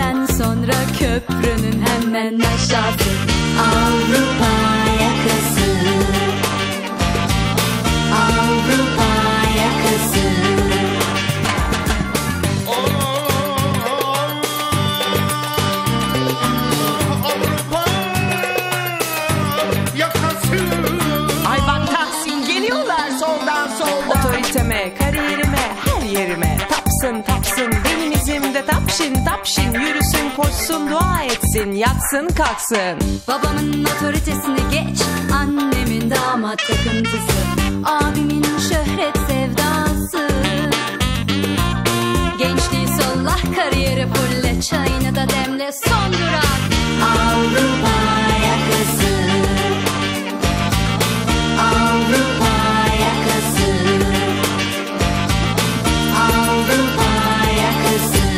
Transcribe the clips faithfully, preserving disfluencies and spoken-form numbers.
Senden sonra köprünün hemen aşağısı Avrupa yakası, Avrupa yakası. Ay bak Tahsin geliyorlar soldan soldan. Otoriteme, kariyerime, her yerime tapsın tapsın benim izimde tapşin tapşin yürüsün koşsun dua etsin yatsın kalksın. Babamın otoritesini geç, annemin damat takıntısı, abimin şöhret sevdası. Gençliği sollah, kariyeri fulle, çayını da demle, son durak Avrupa yakası, Avrupa yakası, Avrupa yakası.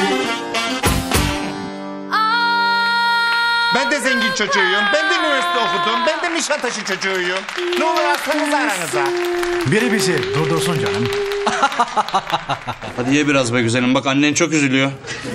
Ben de zengin çocuğuyum. Ben de üniversite okudum. Ben de Nişantaşı çocuğuyum. Ne olur atsanız aranıza. Biri bizi durdursun canım. Hadi ye biraz be güzelim. Bak annen çok üzülüyor.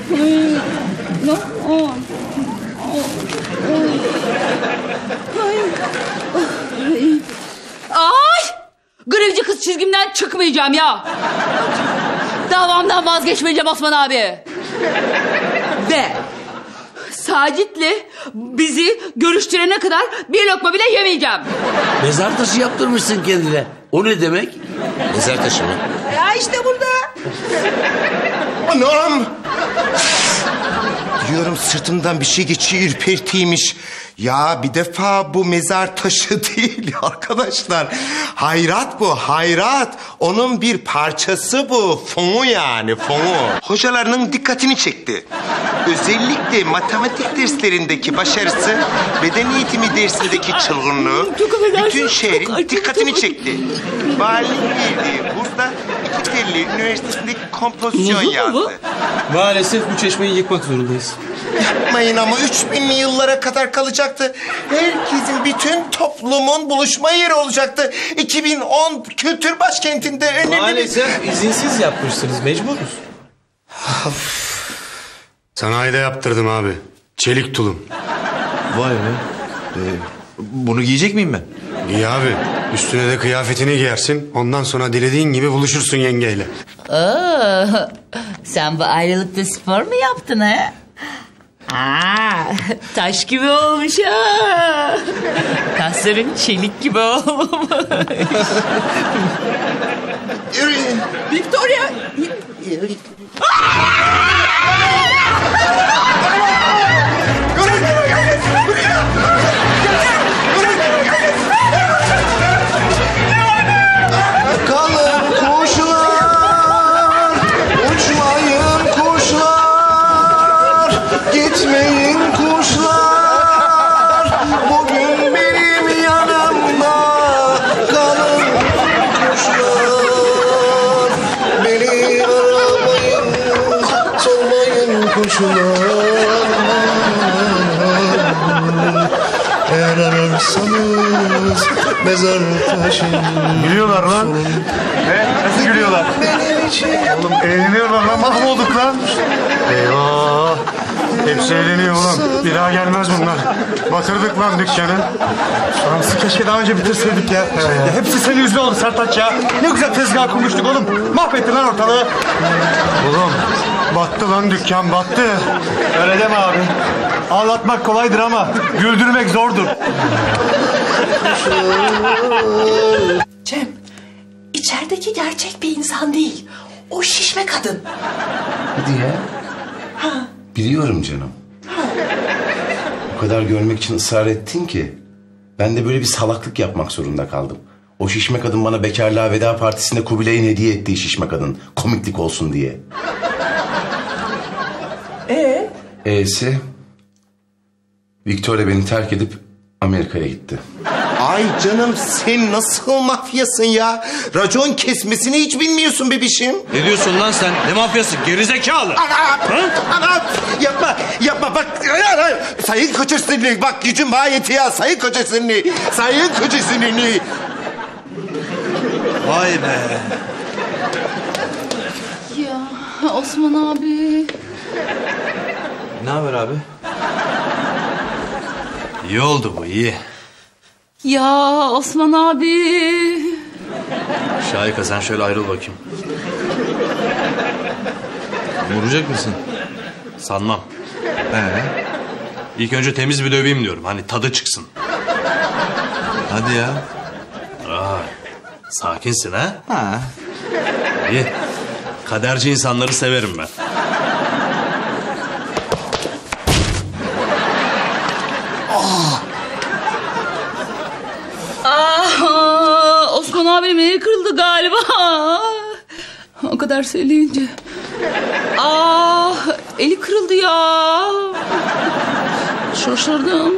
Ay! Grevci kız çizgimden çıkmayacağım ya. Davamdan vazgeçmeyeceğim Osman abi. Ve Sacit'le bizi görüştürene kadar bir lokma bile yemeyeceğim. Mezar taşı yaptırmışsın kendine. O ne demek? Mezar taşı mı? Ya işte burada. Anam! Diyorum sırtımdan bir şey geçiyor, ürpertiymiş. Ya bir defa bu mezar taşı değil arkadaşlar. Hayrat bu, hayrat. Onun bir parçası bu. Fonu yani, fonu. Hocalarının dikkatini çekti. Özellikle matematik derslerindeki başarısı, beden eğitimi dersindeki çılgınlığı bütün şehrin dikkatini çekti. Valilik girdi. Burada iki telli üniversitesindeki kompozisyon yazdı. Maalesef bu çeşmeyi yıkmak zorundayız. Yapmayın ama üç binli yıllara kadar kalacaktı. Herkesin, bütün toplumun buluşma yeri olacaktı. iki bin on kültür başkentinde önemli bir... Maalesef izinsiz yapmışsınız, mecburuz. Sanayide yaptırdım abi. Çelik tulum. Vay be. Ee, bunu giyecek miyim ben? İyi abi. Üstüne de kıyafetini giyersin. Ondan sonra dilediğin gibi buluşursun yengeyle. Oo, sen bu ayrılıkta spor mu yaptın ha? Aa, taş gibi olmuş ha. Kasların çelik gibi olmuş. Victoria. Kalın kuşlar, uçmayın kuşlar, gitmeyin kuşlar, bugün benim yanımda. Kalın kuşlar, beni aramayın, solmayın kuşlar. Eğer ararsanız mezar taşı. Gülüyorlar lan. Ne? Nasıl gülüyorlar? Oğlum eğleniyorlar lan. Mahvolduk lan. Eyvah. Hepsi eğleniyor oğlum. Bir daha gelmez bunlar. Batırdık lan dükkanı. Şansı keşke daha önce bitirseydik ya. Ya hepsi senin yüzünden oldu Sertaç ya. Ne güzel tezgah kurmuştuk oğlum. Mahvettin lan ortalığı. Oğlum battı lan dükkan battı. Öyle deme abi. Ağlatmak kolaydır ama güldürmek zordur. Cem, içerideki gerçek bir insan değil. O şişme kadın. Hadi ya. Ha. Biliyorum canım. Ha. O kadar görmek için ısrar ettin ki ben de böyle bir salaklık yapmak zorunda kaldım. O şişme kadın bana bekarlığa veda partisinde Kubilay'ın hediye ettiği şişme kadın. Komiklik olsun diye. Ee? E'si Victoria beni terk edip Amerika'ya gitti. Ay canım, sen nasıl mafyasın ya? Racon kesmesini hiç bilmiyorsun bebişim. Ne diyorsun lan sen? Ne mafyası? Gerizekalı. Anam! Anam! Yapma! Yapma bak! Sayın kocasını bak, gücüm bana yetiyor. Sayın kocasını! Sayın kocasını! Vay be. Ya Osman abi. Ne haber abi? İyi oldu bu, iyi. Ya Osman abi. Şahika sen şöyle ayrıl bakayım. Vuracak mısın? Sanmam. Ee? İlk önce temiz bir döveyim diyorum. Hani tadı çıksın. Hadi ya. Aa, sakinsin ha? Ha. İyi. Kaderci insanları severim ben. Aa, Osman abinin eli kırıldı galiba. O kadar söyleyince. Aa, eli kırıldı ya. Şaşırdım.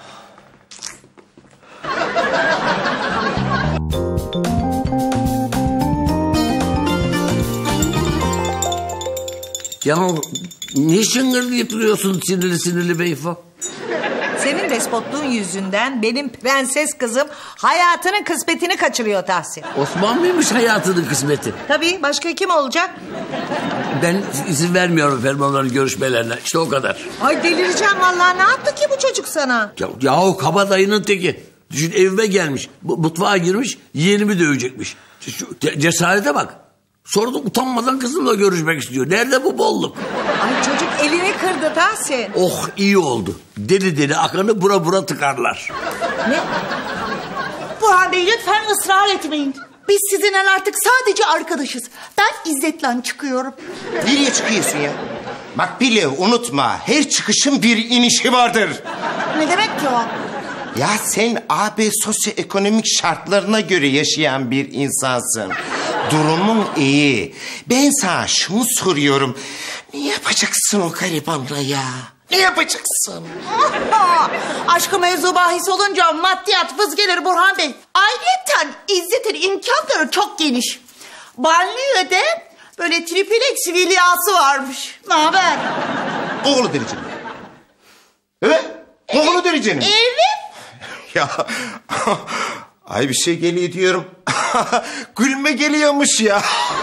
Ya ne şıngırlayıp duruyorsun sinirli sinirli beyefo? Senin despotluğun yüzünden benim prenses kızım hayatının kısmetini kaçırıyor Tahsin. Osman mıymış hayatının kısmeti? Tabii, başka kim olacak? Ben izin vermiyorum efendim onların görüşmelerine. İşte o kadar. Ay delireceğim vallahi, ne yaptı ki bu çocuk sana? Ya, yahu kabadayının teki. Düşün, evime gelmiş. Mutfağa girmiş. Yeğenimi dövecekmiş. Şu cesarete bak. Sonra da utanmadan kızımla görüşmek istiyor. Nerede bu bolluk? Ay çocuk elini kırdı Tahsin. Oh iyi oldu. Deli deli akanı bura bura tıkarlar. Ne? Burhan Bey lütfen ısrar etmeyin. Biz sizinle artık sadece arkadaşız. Ben İzzet'le çıkıyorum. Nereye çıkıyorsun ya? Makbule unutma, her çıkışın bir inişi vardır. Ne demek ki o? Ya sen A B sosyoekonomik şartlarına göre yaşayan bir insansın. Durumun iyi. Ben sana şunu soruyorum. Ne yapacaksın o garibanla ya? Ne yapacaksın? Aşkı mevzu bahis olunca maddiyat vız gelir Burhan Bey. Ayrıca İzzet'in imkanları çok geniş. Banliyö'de böyle triplex vilyası varmış. Ne haber? Oğlu dereceni. Evet. Oğlu dereceni. Evet. Ya ay bir şey geliyor diyorum. Gülme geliyormuş ya.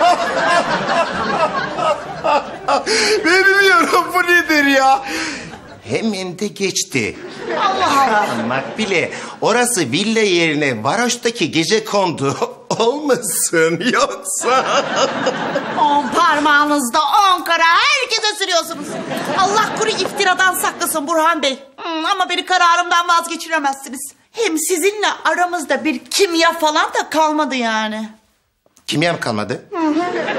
Ben bilmiyorum bu nedir ya. Hemen de geçti. Allah Allah. Makbule orası villa yerine varoştaki gecekondu olmasın yoksa. On parmağınızda on kara herkese sürüyorsunuz. Allah kuru iftiradan saklasın Burhan Bey. Hmm, ama beni kararımdan vazgeçiremezsiniz. Hem sizinle aramızda bir kimya falan da kalmadı yani. Kimya mı kalmadı? Hı hı.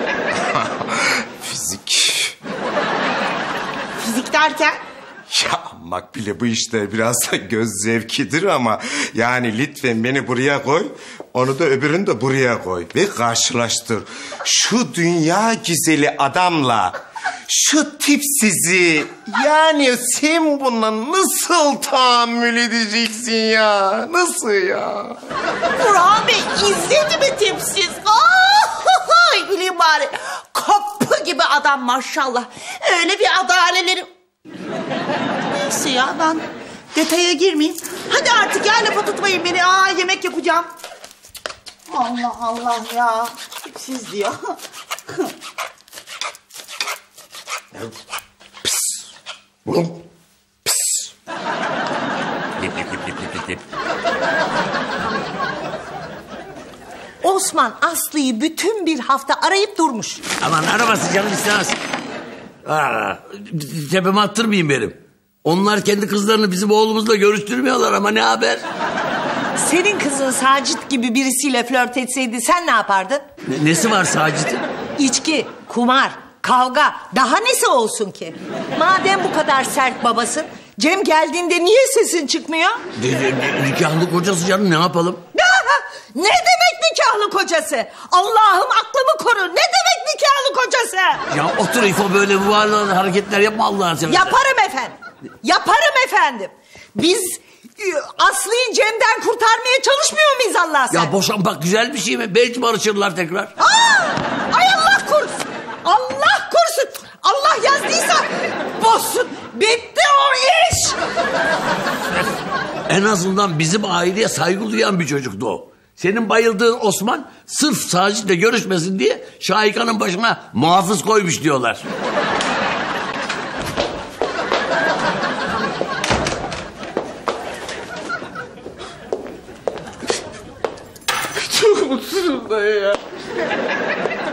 Fizik. Fizik derken? Ya Makbule bu işte biraz da göz zevkidir ama... yani lütfen beni buraya koy... onu da öbürünü de buraya koy ve karşılaştır. Şu dünya güzeli adamla... şu tipsizi... yani sen buna nasıl tahammül edeceksin ya? Nasıl ya? Burhan Bey İzzet mi tipsiz? Ay bileyim bari. Kapı gibi adam maşallah. Öyle bir adaleleri... Neyse ya ben detaya girmeyeyim. Hadi artık ya lafa tutmayın beni. Aa yemek yapacağım. Allah Allah ya. Tipsiz diyor. Pis. Oğlum. Pis. Lip lip lip lip lip lip. Osman Aslı'yı bütün bir hafta arayıp durmuş. Aman araması canım istemez. Aa, tepeme attırmayayım benim. Onlar kendi kızlarını bizim oğlumuzla görüştürmüyorlar ama ne haber? Senin kızın Sacit gibi birisiyle flört etseydi sen ne yapardın? Ne, nesi var Sacit'in? İçki, kumar, kavga, daha nesi olsun ki? Madem bu kadar sert babasın, Cem geldiğinde niye sesin çıkmıyor? De, de, de, nikahlı kocası canım ne yapalım? Ne demek nikahlı kocası? Allah'ım aklımı koru. Ne demek nikahlı kocası? Ya otur İfo böyle bu hareketler yapma Allah'ını seversen. Yaparım efendim. Yaparım efendim. Biz e, Aslı'yı Cem'den kurtarmaya çalışmıyor muyuz Allah sen? Ya boşanmak güzel bir şey mi? Belki barışırlar tekrar. Aa! Ay Allah korusun. Allah korusun. Allah yazdıysa bozsun. Bitti o iş. En azından bizim aileye saygı duyan bir çocuktu o. Senin bayıldığın Osman sırf Sacit'le görüşmesin diye Şahika'nın başına muhafız koymuş diyorlar.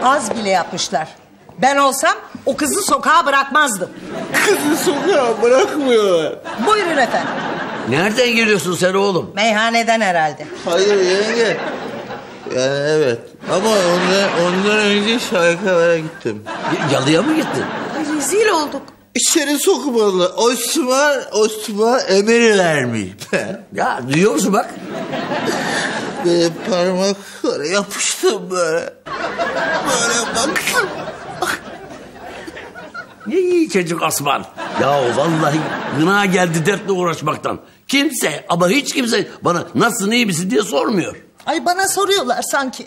Az bile yapmışlar. Ben olsam o kızı sokağa bırakmazdım. Kızı sokağa bırakmıyorlar. Buyurun efendim. Nereden geliyorsun sen oğlum? Meyhaneden herhalde. Hayır yenge. Yani evet. Ama ondan, ondan önce şarkılara gittim. Yalıya mı gittin? Rezil olduk. İçeri sokmadılar. Osman, Osman emir vermiş. Ya duyuyor musun bak? Böyle parmaklara yapıştım böyle. Böyle baktım. Ne iyi çocuk Osman. Ya vallahi gına geldi dertle uğraşmaktan. Kimse ama hiç kimse bana nasılsın iyi misin diye sormuyor. Ay bana soruyorlar sanki.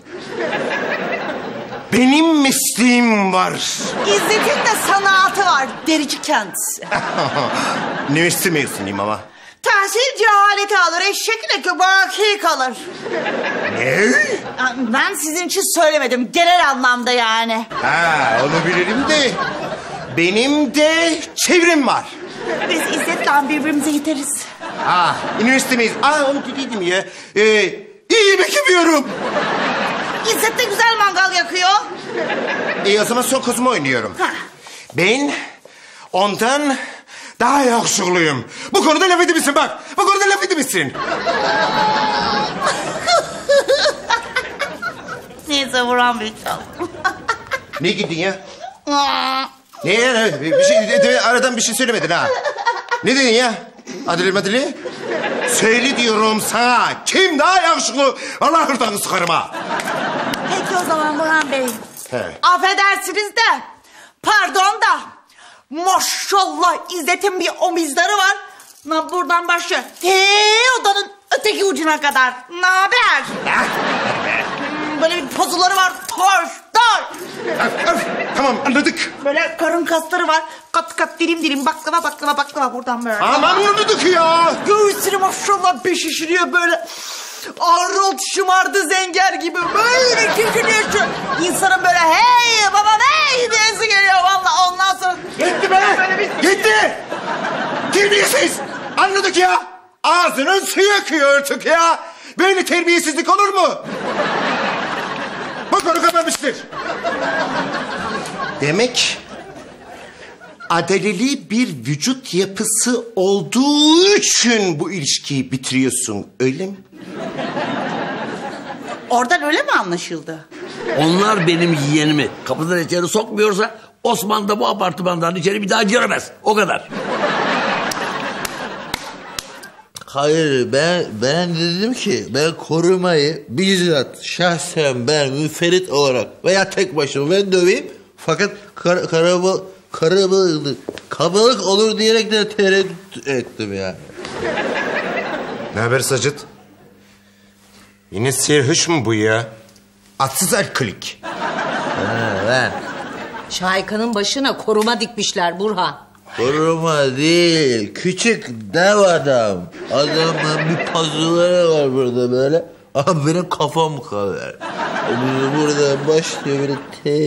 Benim mesleğim var. İzzet'in de sanatı var. Derici kendisi. Üniversite mezunuyum ama. Tahsil cehaleti alır. Eşekle köpek kalır. Ne? Ben sizin için söylemedim. Genel anlamda yani. Ha, onu bilirim de benim de çevrem var. Biz İzzet'le birbirimize yeteriz. Ah, üniversite mezun. Aa, onu dediydim ya. Ee, iyi yemek yapıyorum. İzzet de güzel mangal yakıyor. İyi o zaman son kozumu oynuyorum. Ha. Ben ondan daha yakışıklıyım. Bu konuda laf edebilirsin bak. Bu konuda laf edebilirsin. Neyse Burhan Bey çal. Ne gittin ya? Ne ya? Bir şey, de, de, aradan bir şey söylemedin ha. Ne dedin ya? Adile madile? Söyle diyorum sana. Kim daha yakışıklı? Allah hırtanı sıkarım ha. Peki o zaman Burhan Bey. He. Affedersiniz de. Pardon da. Maşallah İzzet'in bir omizleri var. Na buradan başlıyor. Te odanın öteki ucuna kadar. Ne haber? Hmm, böyle bir pozuları var. Toş, toş. Öf, öf. Tamam anladık. Böyle karın kasları var. Kat kat dilim dilim baklava baklava baklava buradan böyle. Aman anladık ya. Göğüsleri maşallah bir şişiriyor böyle. Arnold şımardı zenger gibi böyle küçülüyor şu. İnsanın böyle hey baba hey diyesi geliyor valla ondan sonra. Gitti be. Gitti. Terbiyesiz. Anladık ya. Ağzının suyu akıyor artık ya. Böyle terbiyesizlik olur mu? Bu konu kapanmıştır. Demek adaleli bir vücut yapısı olduğu için bu ilişkiyi bitiriyorsun öyle mi? Oradan öyle mi anlaşıldı? Onlar benim yeğenimi kapıdan içeri sokmuyorsa Osman da bu apartmandan içeri bir daha giremez. O kadar. Hayır ben ben dedim ki ben korumayı bizzat şahsen ben müferit olarak veya tek başıma ben döveyim fakat kar, karabal karabalık kabalık olur diyerek de tereddüt ettim yani. Ne haber Sacit? Yine serhoş mu bu ya? Atsız alkolik. Ha, ben. Şahika'nın başına koruma dikmişler Burhan. Koruma değil, küçük dev adam. Adamın bir puzzle'ları var burada böyle. Ama benim kafam kadar. Burada başlıyor böyle te.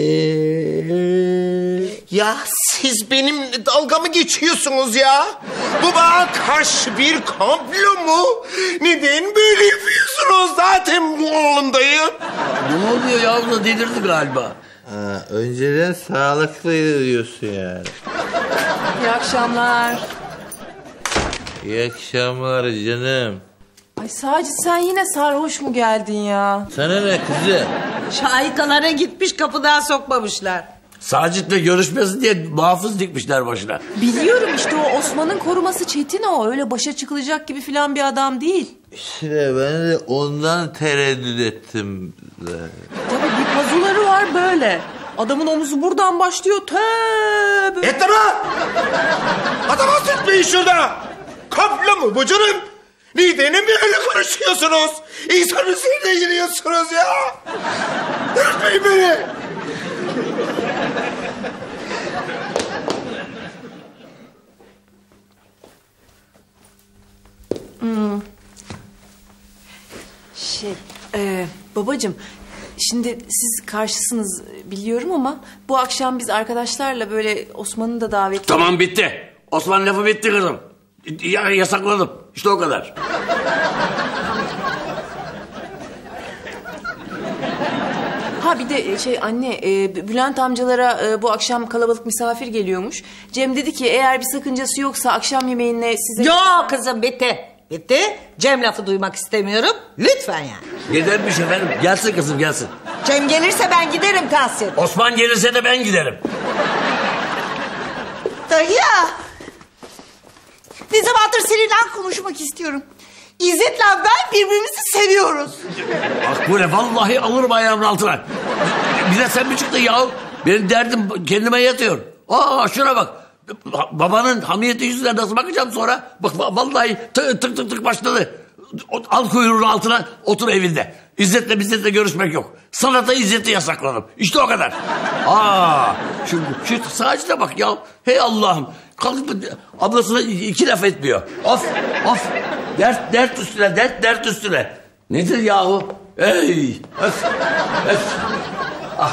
Ya siz benimle dalga mı geçiyorsunuz ya? Bu bana karşı bir komplo mu? Neden böyle yapıyorsunuz? Zaten bu oğlumdayım. Ne oluyor ya abla delirdi galiba. Ha, önceden sağlıklıydı diyorsun yani. İyi akşamlar. İyi akşamlar canım. Ay Sacit sen yine sarhoş mu geldin ya? Sana ne kızım? Şahikalara gitmiş kapıdan sokmamışlar. Sacit'le görüşmesin diye muhafız dikmişler başına. Biliyorum işte o Osman'ın koruması Çetin o. Öyle başa çıkılacak gibi falan bir adam değil. İşte ben de ondan tereddüt ettim. Tabii bir pazuları var böyle. Adamın omuzu buradan başlıyor. Tövbe. Yeter ha! Adama sıkmayın şurada! Komplo mu bu canım? Lidenin böyle konuşuyorsunuz. İnsanın üzerine giriyorsunuz ya. Yapmayın beni. Hmm. Şey, e, babacığım, şimdi siz karşısınız biliyorum ama bu akşam biz arkadaşlarla böyle Osman'ı da davetli... Tamam bitti. Osman lafı bitti kızım. Ya, yasakladım. İşte o kadar. Ha bir de şey anne, e, Bülent amcalara e, bu akşam kalabalık misafir geliyormuş. Cem dedi ki eğer bir sakıncası yoksa akşam yemeğine size... Yok kızım, bitti. Bitti. Cem lafı duymak istemiyorum. Lütfen yani. Gidermiş efendim. Gelsin kızım gelsin. Cem gelirse ben giderim Tahsin. Osman gelirse de ben giderim. Dayı. Ne zamandır seninle konuşmak istiyorum. İzzet'le ben birbirimizi seviyoruz. Bak bu ne, vallahi alırım ayağımın altına. Bir de sen bir çıktın ya. Benim derdim kendime yatıyor. Aa şuna bak. Babanın hamiyeti yüzünden nasıl bakacağım sonra? Bak vallahi tık tık tık tık başladı. Al kuyruğun altına, otur evinde. İzzet'le bizzetle görüşmek yok. Sanata İzzet'i yasakladım. İşte o kadar. Aa, şu, şu Sacit'e bak ya. Hey Allah'ım. Kalkıp ablasına iki laf etmiyor. Of of. Dert dert üstüne, dert dert üstüne. Nedir yahu? Ey öf öf. Ah.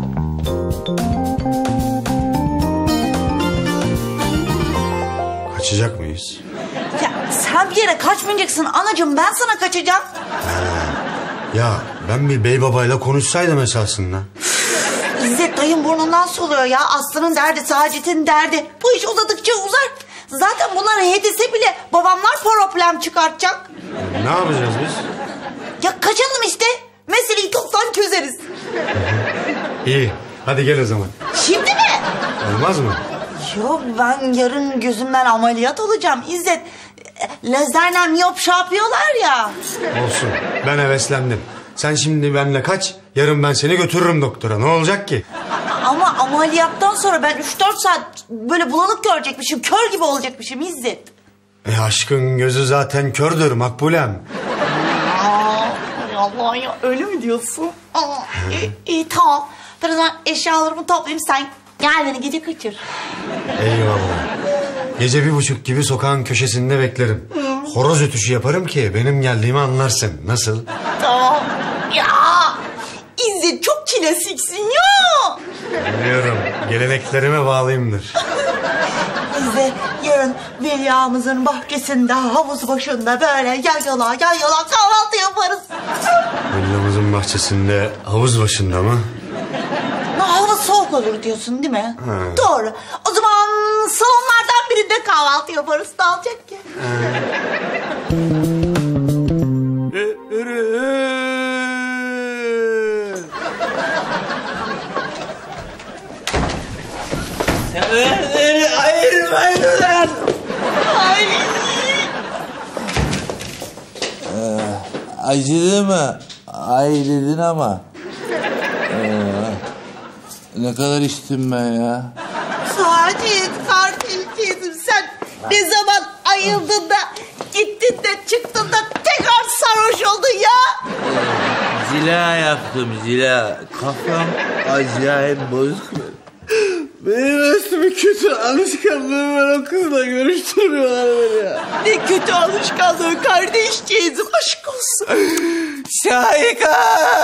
Kaçacak mıyız? Ya sen bir yere kaçmayacaksın anacığım, ben sana kaçacağım. Ya ben bir bey babayla konuşsaydım esasında. İzzet dayım burnundan soluyor ya. Aslı'nın derdi, Sacit'in derdi. Bu iş uzadıkça uzar. Zaten bunlar hedese bile babamlar problem çıkartacak. Ne yapacağız biz? Ya kaçalım işte. Meseleyi toptan çözeriz. İyi. Hadi gel o zaman. Şimdi mi? Olmaz mı? Yok ben yarın gözümden ameliyat olacağım İzzet. Lazerle miyop şey yapıyorlar ya. Olsun. Ben heveslendim. Sen şimdi benimle kaç. Yarın ben seni götürürüm doktora. Ne olacak ki? Ama ameliyattan sonra ben üç dört saat böyle bulanık görecekmişim. Kör gibi olacakmışım İzzet. E aşkın gözü zaten kördür Makbulem. Aa, Allah ya öyle mi diyorsun? Aa, iyi, iyi tamam. Ben o zaman eşyalarımı toplayayım, sen gel beni gece kaçır. Eyvallah. Gece bir buçuk gibi sokağın köşesinde beklerim. Hı. Horoz ötüşü yaparım ki benim geldiğimi anlarsın. Nasıl? Tamam. Ya İzzet çok klasiksin ya. Biliyorum. Geleneklerime bağlıyımdır. İzzet yarın Velia'mızın bahçesinde havuz başında böyle yan yana yan yana kahvaltı yaparız. Villamızın bahçesinde havuz başında mı? Hava soğuk olur diyorsun değil mi? Ha. Doğru. O zaman salonlardan birinde kahvaltı yaparız. Ne olacak ki? Beni ayırmayın ulan. Ay. Ee, acıdı mı? Ay dedin ama. Ee, ne kadar içtim ben ya? Sacit kardeşim, sen ne zaman ayıldın da gittin de çıktın da tekrar sarhoş oldun ya? Zila yaptım zila. Kafam acayip bozuk. Benim üstümü kötü alışkanlığım var, o kızla görüştürüyorlar beni ya. Ne kötü alışkanlığı kardeşciğizim, aşk olsun. Şahika!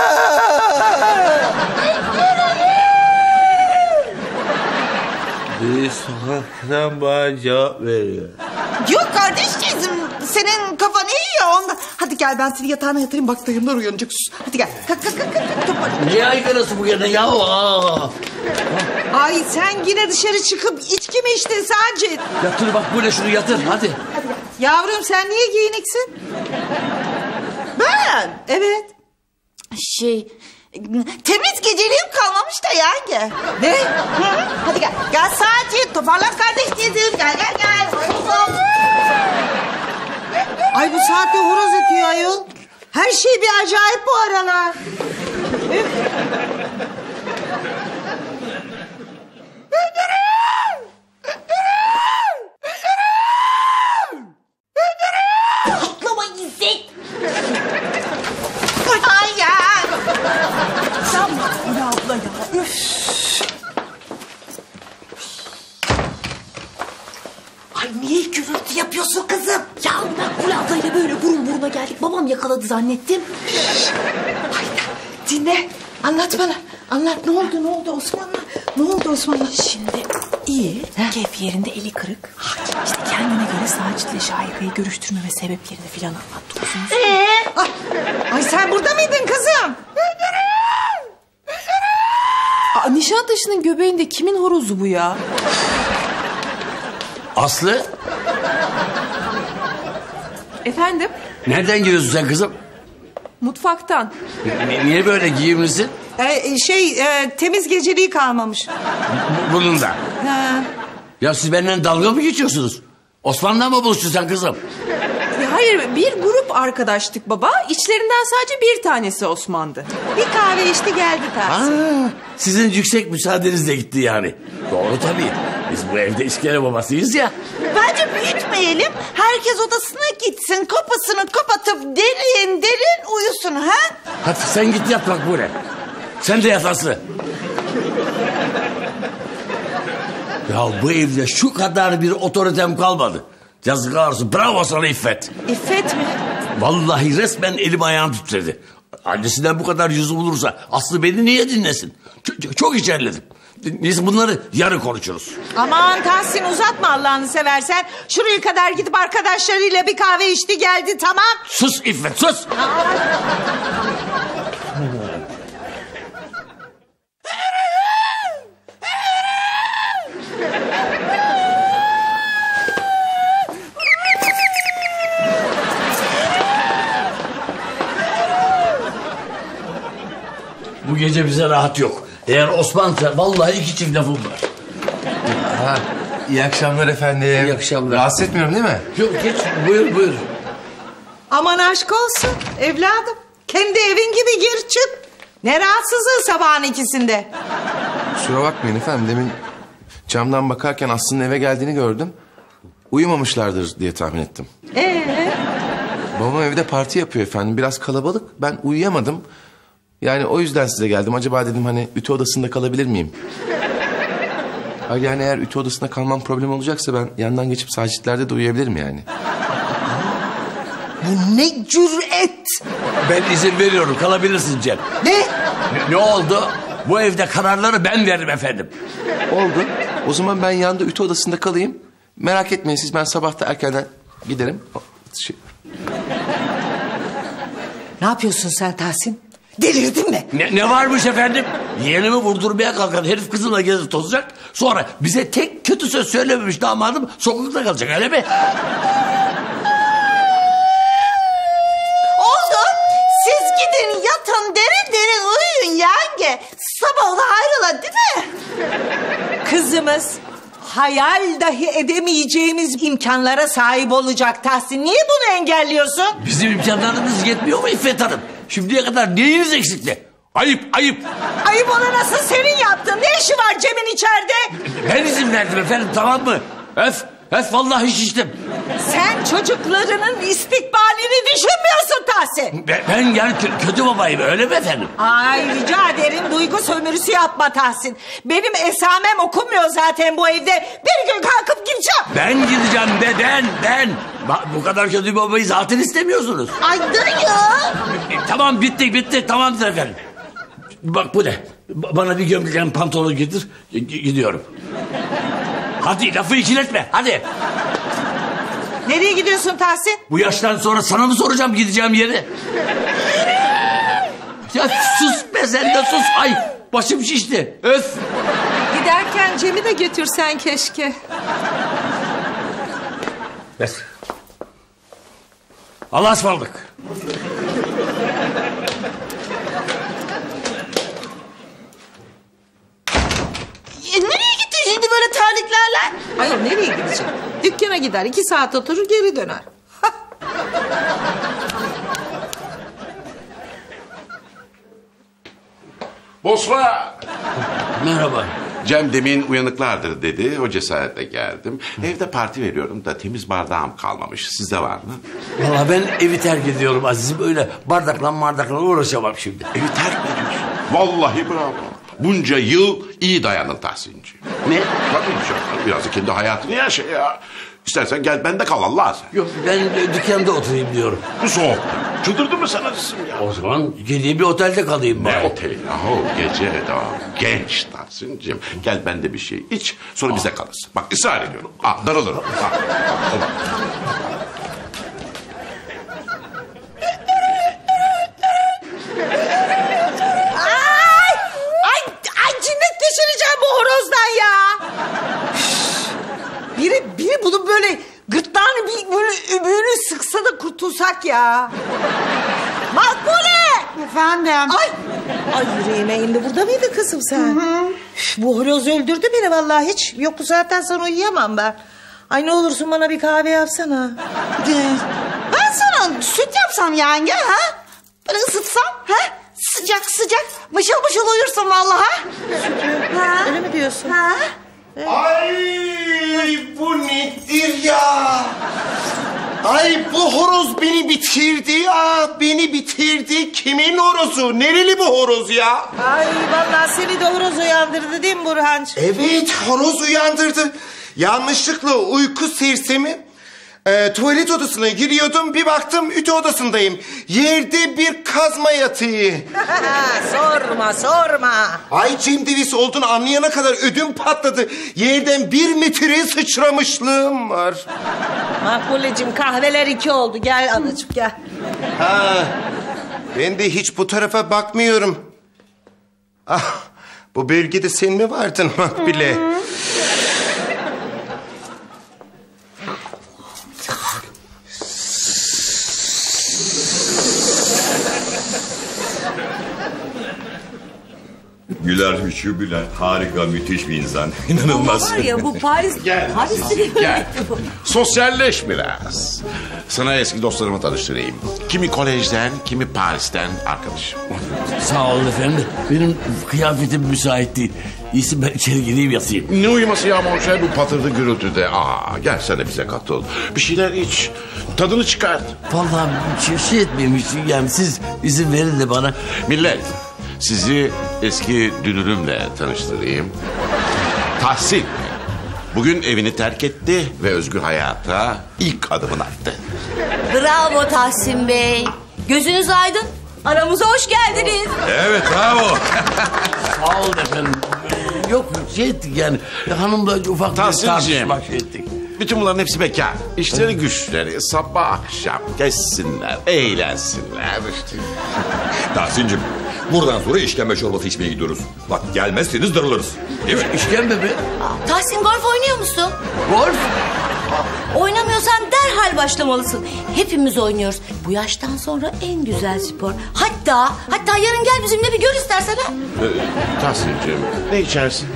Bir sokaktan bana cevap veriyor. Yok kardeşciğizim, senin kafan iyi ya ondan. Hadi gel ben seni yatağına yatırayım, bak dayımlar uyanacak. Sus. Hadi gel. Kalk kalk kalk. kalk. Toparlan. Niye aygarası bu gene ya? Aa. Ay sen yine dışarı çıkıp içki mi içtin Sacit? Yatır bak böyle, şunu yatır hadi. Yavrum sen niye giyiniksin? Ben? Evet. Şey, temiz geceliğim kalmamış da yenge. Ne? Hı? Hadi gel. Gel Sacit, toparlan kardeşciğizim. Gel gel gel. Ay bu saatte horoz ötüyor ayol. Her şey bir acayip bu aralar. Patlama İzzet. Ay ya. Sen Makbule abla ya. Üf. Ay niye gürültü yapıyorsun kızım? Ya Makbule ablayla böyle burun buruna geldik. Babam yakaladı zannettim. Ay, dinle. Anlat bana. Anlat ne oldu ne oldu Osman'la? Ne oldu Osman'la? Şimdi iyi, keyfi yerinde, eli kırık. İşte kendine göre Sacit'le Şahika'yı görüştürmeme sebeplerini filan anlattı. Ee? Ah, ay sen burada mıydın kızım? Aa, Nişantaşı'nın göbeğinde kimin horozu bu ya? Aslı, Efendim? nereden geliyorsun sen kızım? Mutfaktan. Ni- Niye böyle giyimlisin? Ee, şey e, temiz geceliği kalmamış. Bu- Bunun da. Ha. Ya siz benden dalga mı geçiyorsunuz? Osman'la mı buluştun sen kızım? Ya hayır, bir grup arkadaştık baba. İçlerinden sadece bir tanesi Osman'dı. Bir kahve içti geldi Tahsin. Aa, sizin yüksek müsaadenizle gitti yani. Doğru tabii. Biz bu evde iskele babasıyız ya. Bence büyütmeyelim. Herkes odasına gitsin. Kapısını kapatıp derin derin uyusun ha? Hadi sen git yat bak buraya. Sen de yat Aslı. Ya bu evde şu kadar bir otoritem kalmadı. Yazıklar olsun. Bravo sana İffet. İffet mi? Vallahi resmen elim ayağım titredi. Annesinden bu kadar yüzü bulursa Aslı beni niye dinlesin? Çok, çok içerledim. Neyse bunları yarın konuşuruz. Aman Tahsin uzatma Allah'ını seversen. Şuraya kadar gidip arkadaşlarıyla bir kahve içti geldi tamam. Sus İffet sus. Bu gece bize rahat yok. Eğer Osman'sa vallahi iki çift lafım var. Ha, iyi akşamlar efendim. İyi akşamlar. Rahatsız etmiyorum değil mi? Yok geç buyur buyur. Aman aşk olsun evladım. Kendi evin gibi gir çık. Ne rahatsızlığı sabahın ikisinde. Kusura bakmayın efendim. Demin camdan bakarken Aslı'nın eve geldiğini gördüm. Uyumamışlardır diye tahmin ettim. Ee? Babam evde parti yapıyor efendim. Biraz kalabalık. Ben uyuyamadım. Yani o yüzden size geldim. Acaba dedim hani ütü odasında kalabilir miyim? Hayır yani eğer ütü odasında kalmam problem olacaksa ben yandan geçip sacitlerde de uyuyabilirim yani. Bu ne cüret. Ben izin veriyorum kalabilirsin Cem. Ne? Ne, ne oldu? Bu evde kararları ben veririm efendim. Oldu. O zaman ben yanda ütü odasında kalayım. Merak etmeyin siz, ben sabah da erkenden giderim. Şey... Ne yapıyorsun sen Tahsin? Delirdin mi? Ne, ne varmış efendim? Yeğenimi vurdurmaya kalkan herif kızımla gezip tozacak. Sonra bize tek kötü söz söylememiş damadım sokakta kalacak öyle mi? Oldu. Siz gidin yatın derin derin uyuyun yenge. Sabah da hayrola değil mi? Kızımız hayal dahi edemeyeceğimiz imkanlara sahip olacak Tahsin. Niye bunu engelliyorsun? Bizim imkanlarımız yetmiyor mu İffet Hanım? Şimdiye kadar neyiniz eksikti? Ayıp ayıp. Ayıp olan nasıl senin yaptın? Ne işi var Cem'in içeride? Ben izin verdim efendim tamam mı? Öf öf vallahi şiştim. Sen çocuklarının istikbalini düşünmüyorsun Tahsin. Ben, ben yani kö- kötü babayım öyle mi efendim? Ay rica ederim duygu sömürüsü yapma Tahsin. Benim esamem okunmuyor zaten bu evde. Bir gün kalkıp gideceğim. Ben gideceğim be ben ben. Ba- bu kadar kötü bir babayı zaten istemiyorsunuz. Ay dur ya. E, tamam bitti bitti tamamdır efendim. Bak bu ne? Ba- bana bir gömleğin pantolon getir. G- gidiyorum. Hadi lafı ikiletme hadi. Nereye gidiyorsun Tahsin? Bu yaştan sonra sana mı soracağım gideceğim yeri? Ya sus be sen de sus. Ay başım şişti. Öf. Giderken Cem'i de götürsen keşke. Ver. Allah'a ısmarladık. E, nereye gitti şimdi böyle terliklerle? Hayır nereye gidecek? Dükkana gider iki saat oturur geri döner. Bosra! Merhaba. Cem demin uyanıklardır dedi. O cesaretle geldim. Evde parti veriyorum da temiz bardağım kalmamış. Sizde var mı? Valla ben evi terk ediyorum Aziz'im. Öyle bardakla bardakla uğraşamam şimdi. Evi terk mi ediyorsun? Vallahi bravo. Bunca yıl iyi dayandın Tahsinci. Ne? Bakın şöyle biraz da kendi hayatını yaşa ya. İstersen gel bende kal Allah sen. Yok ben dükkanda oturayım diyorum. Bu soğukta. Çıldırdın mı sen Aziz'im ya? O zaman geleyim bir otelde kalayım bari. Ne oteli? Yahu gece devam. Genç Tahsin'cim. Gel bende bir şey iç. Sonra bize kalırsın. Bak ısrar ediyorum. Ah darılırım. Ah, ah, olmaz. Ay, ay, ay cinnet konuşak ya. Makbule! Efendim? Ay! Ay yüreğime indi. Burada mıydı kızım sen? Hı hı. Üf, bu horoz öldürdü beni vallahi. Hiç yok bu saatten sonra uyuyamam ben. Ay ne olursun bana bir kahve yapsana. Ben sana süt yapsam yenge ha? Böyle ısıtsam ha? Sıcak sıcak mışıl mışıl uyursun vallahi. Sütü. Ha? Öyle mi diyorsun? Ha? Ay bu nedir ya? Ay bu horoz beni bitirdi ya. Beni bitirdi. Kimin horozu? Nereli bu horoz ya? Ay vallahi seni de horoz uyandırdı değil mi Burhancığım? Evet horoz uyandırdı. Yanlışlıkla uyku sersemi e, tuvalet odasına giriyordum. Bir baktım ütü odasındayım. Yerde bir kazma yatıyor. sorma sorma. Ay Cem Davis olduğunu anlayana kadar ödüm patladı. Yerden bir metre sıçramışlığım var. Makbulecim kahveler iki oldu. Gel anacığım gel. Ha, ben de hiç bu tarafa bakmıyorum. Ah, bu bölgede sen mi vardın Makbule? Güler Hüçü Bülent harika müthiş bir insan. İnanılmaz. Var ya bu Paris... Gel. Paris'te Gel. Sosyalleş biraz. Sana eski dostlarımı tanıştırayım. Kimi kolejden, kimi Paris'ten arkadaşım. Sağ olun efendim. Benim kıyafetim müsait değil. İyisi ben içeri gireyim yatayım. Ne uyuması ya Monşer bu patırdı gürültüde. Aa, gel sen de bize katıl. Bir şeyler iç. Tadını çıkart. Vallahi şey, şey etmeyeyim hiç. Yani siz izin verin de bana. Millet, sizi eski dünürümle tanıştırayım. Tahsin. Bugün evini terk etti ve özgür hayata ilk adımını attı. Bravo Tahsin Bey. Gözünüz aydın. Aramıza hoş geldiniz. Evet bravo. Sağ olun efendim. Yok şey ettik yani. Hanımla ufak bir Tahsin'ciğim. tartışma şey ettik. Bütün bunların hepsi bekar. İşleri güçleri sabah akşam geçsinler, eğlensinler. İşte. Tahsin'cim buradan sonra işkembe çorbası içmeye gidiyoruz. Bak gelmezseniz darılırız. Evet. İşkembe mi? Tahsin golf oynuyor musun? Golf? Oynamıyorsan derhal başlamalısın. Hepimiz oynuyoruz. Bu yaştan sonra en güzel spor. Hatta hatta yarın gel bizimle bir gör istersen ha. Ee, Tahsin'ciğim ne içersin?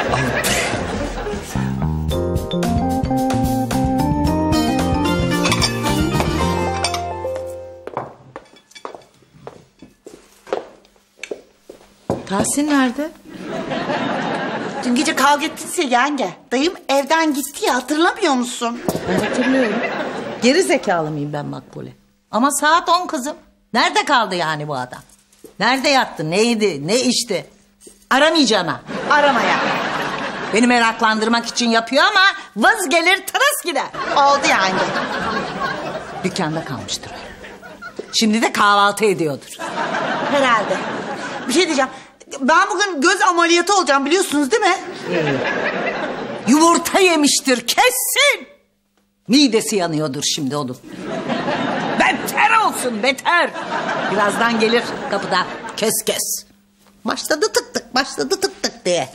Tahsin nerede? Dün gece kavga ettiyse yenge. Dayım evden gitti ya hatırlamıyor musun? Ben hatırlıyorum. Geri zekalı mıyım ben Makbule? Ama saat on kızım. Nerede kaldı yani bu adam? Nerede yattı, neydi, ne içti? Aramayacağına. Arama ya. Beni meraklandırmak için yapıyor ama vız gelir tırıs gider. Oldu yenge. Dükkanda kalmıştır. Şimdi de kahvaltı ediyordur. Herhalde. Bir şey diyeceğim. Ben bugün göz ameliyatı olacağım biliyorsunuz değil mi? Yumurta yemiştir kesin. Midesi yanıyordur şimdi onun. Beter olsun beter. Birazdan gelir kapıda kes kes. Başladı tık tık başladı tık tık diye.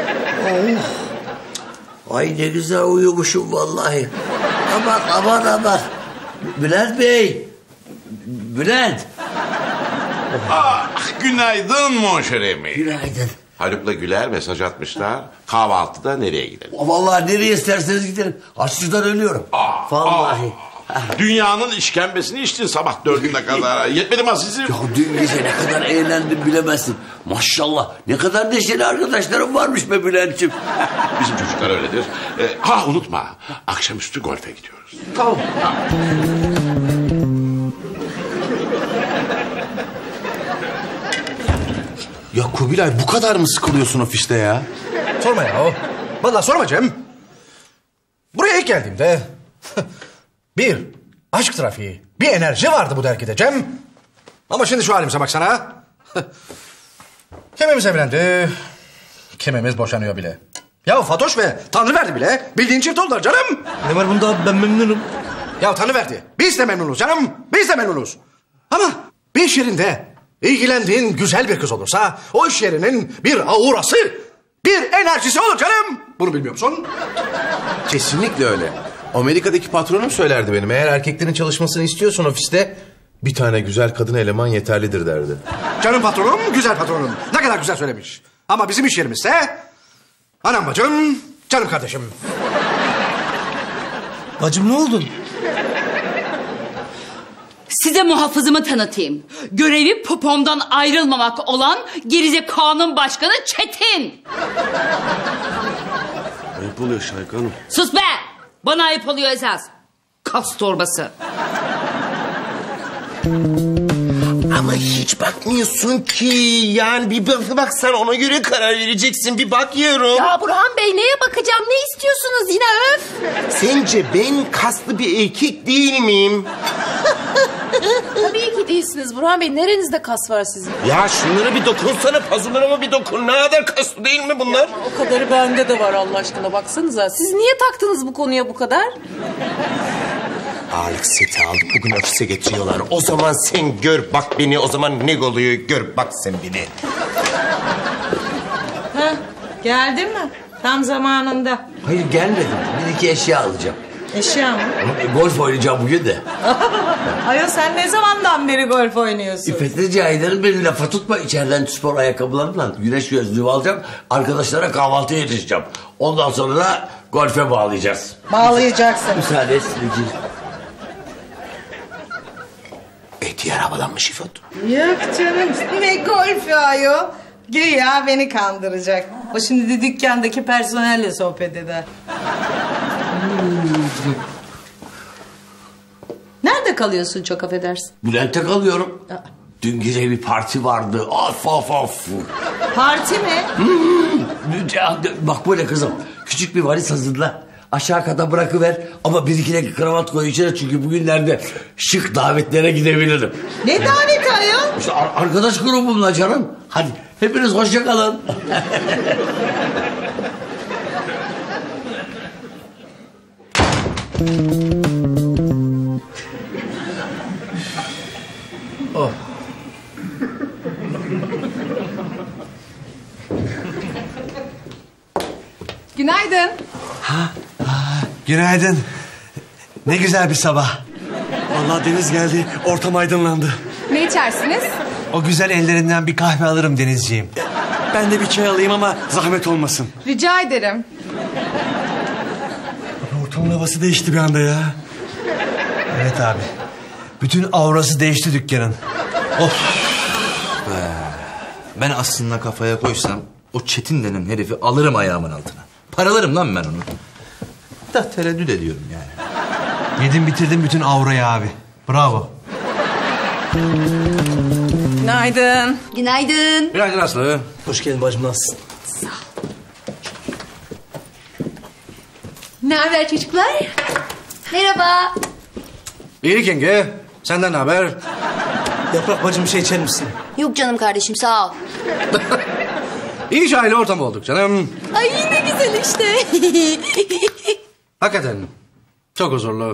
Oh. Ay ne güzel uyumuşum vallahi. Aman aman aman. Bülent Bey. Bülent. Ah, günaydın Monşeremi. Günaydın. Haluk'la Güler mesaj atmışlar. Kahvaltıda nereye gidelim? Vallahi nereye isterseniz gidelim. Açlıktan ölüyorum. Aa, vallahi. Aa. Dünyanın işkembesini içtin sabah dördüne kadar. Yetmedi mi Aziz'im? Ya dün gece ne kadar eğlendim bilemezsin. Maşallah ne kadar neşeli arkadaşlarım varmış be Bülent'ciğim. Bizim çocuklar öyledir. Ee, ha unutma akşamüstü golfe gidiyoruz. Tamam. Ha. Ya Kubilay bu kadar mı sıkılıyorsun ofiste ya? Sorma ya o. Vallahi sorma Cem. Buraya ilk geldiğimde bir aşk trafiği, bir enerji vardı bu dergide Cem. Ama şimdi şu halimize baksana. Kimimiz evlendi, kimimiz boşanıyor bile. Ya Fatoş ve Tanrıverdi bile bildiğin çift oldular canım. Ne var bunda ben memnunum. Ya Tanrıverdi biz de memnunuz canım, biz de memnunuz. Ama bir iş yerinde ilgilendiğin güzel bir kız olursa o iş yerinin bir aurası, bir enerjisi olur canım. Bunu bilmiyor musun? Kesinlikle öyle. Amerika'daki patronum söylerdi benim. Eğer erkeklerin çalışmasını istiyorsan ofiste bir tane güzel kadın eleman yeterlidir derdi. Canım patronum, güzel patronum. Ne kadar güzel söylemiş. Ama bizim iş yerimizse... Anam bacım, canım kardeşim. Bacım ne oldu? Size muhafızımı tanıtayım. Görevi popomdan ayrılmamak olan Gerizekalı'nın başkanı Çetin. Ayıp oluyor Şahika Hanım. Sus be! Bana ayıp oluyor esas. Kas torbası. Ama hiç bakmıyorsun ki. Yani bir bak, bak sen ona göre karar vereceksin. Bir bak yiyorum. Ya Burhan Bey neye bakacağım? Ne istiyorsunuz yine öf? Sence ben kaslı bir erkek değil miyim? Tabii ki değilsiniz Burhan Bey. Nerenizde kas var sizin? Ya şunlara bir dokunsana. Pazularıma bir dokun. Ne kadar kaslı değil mi bunlar? Ya, o kadarı bende de var Allah aşkına. Baksanıza. Siz niye taktınız bu konuya bu kadar? Ağırlık seti aldım. Bugün ofise getiriyorlar. O zaman sen gör bak beni. O zaman ne oluyor gör bak sen beni. Heh, geldin mi? Tam zamanında. Hayır gelmedim. Bir iki eşya alacağım. Eşya mı? Ama golf oynayacağım bugün de. Ayol sen ne zamandan beri golf oynuyorsun? İffet rica ederim beni lafa tutma. İçeriden spor ayakkabılarımla güneş gözlüğü alacağım. Arkadaşlara kahvaltı yetişeceğim. Ondan sonra da golfe bağlayacağız. Bağlayacaksın. Müsaade et Sürücü. Etiyar havalanmış İfot. Yok canım ne golf ayol. Güya beni kandıracak. O şimdi de dükkandaki personelle sohbet eder. Hmm. Nerede kalıyorsun çok affedersin? Bülent'te kalıyorum. Dün gece bir parti vardı. Of of of. Parti mi? Hmm. Bak böyle kızım. Küçük bir valiz hazırla. Aşağı kata bırakıver. Ama bir iki de kravat koy içine. Çünkü bugünlerde şık davetlere gidebilirim. Ne daveti ayol? İşte ar- arkadaş grubumla canım. Hadi hepiniz hoşça kalın. Oh. Günaydın. Ha, ha, günaydın. Ne güzel bir sabah. Vallahi deniz geldi, ortam aydınlandı. Ne içersiniz? O güzel ellerinden bir kahve alırım Denizciğim. Ben de bir çay alayım ama zahmet olmasın. Rica ederim. Ortamın havası değişti bir anda ya. Evet abi. Bütün aurası değişti dükkanın. Of. Be. Ben aslında kafaya koysam o Çetin denen herifi alırım ayağımın altına. Paralarım lan ben onu. Da tereddüt ediyorum yani. Yedim bitirdim bütün aurayı abi. Bravo. Günaydın. Günaydın. Günaydın Aslı. Hoş geldin bacım, nasılsın? Ne haber çocuklar? Merhaba. İyilik yenge. Senden ne haber? Yaprak bacım bir şey içer misin? Yok canım kardeşim sağ ol. İyi aile ortam olduk canım. Ay ne güzel işte. Hakikaten çok huzurlu.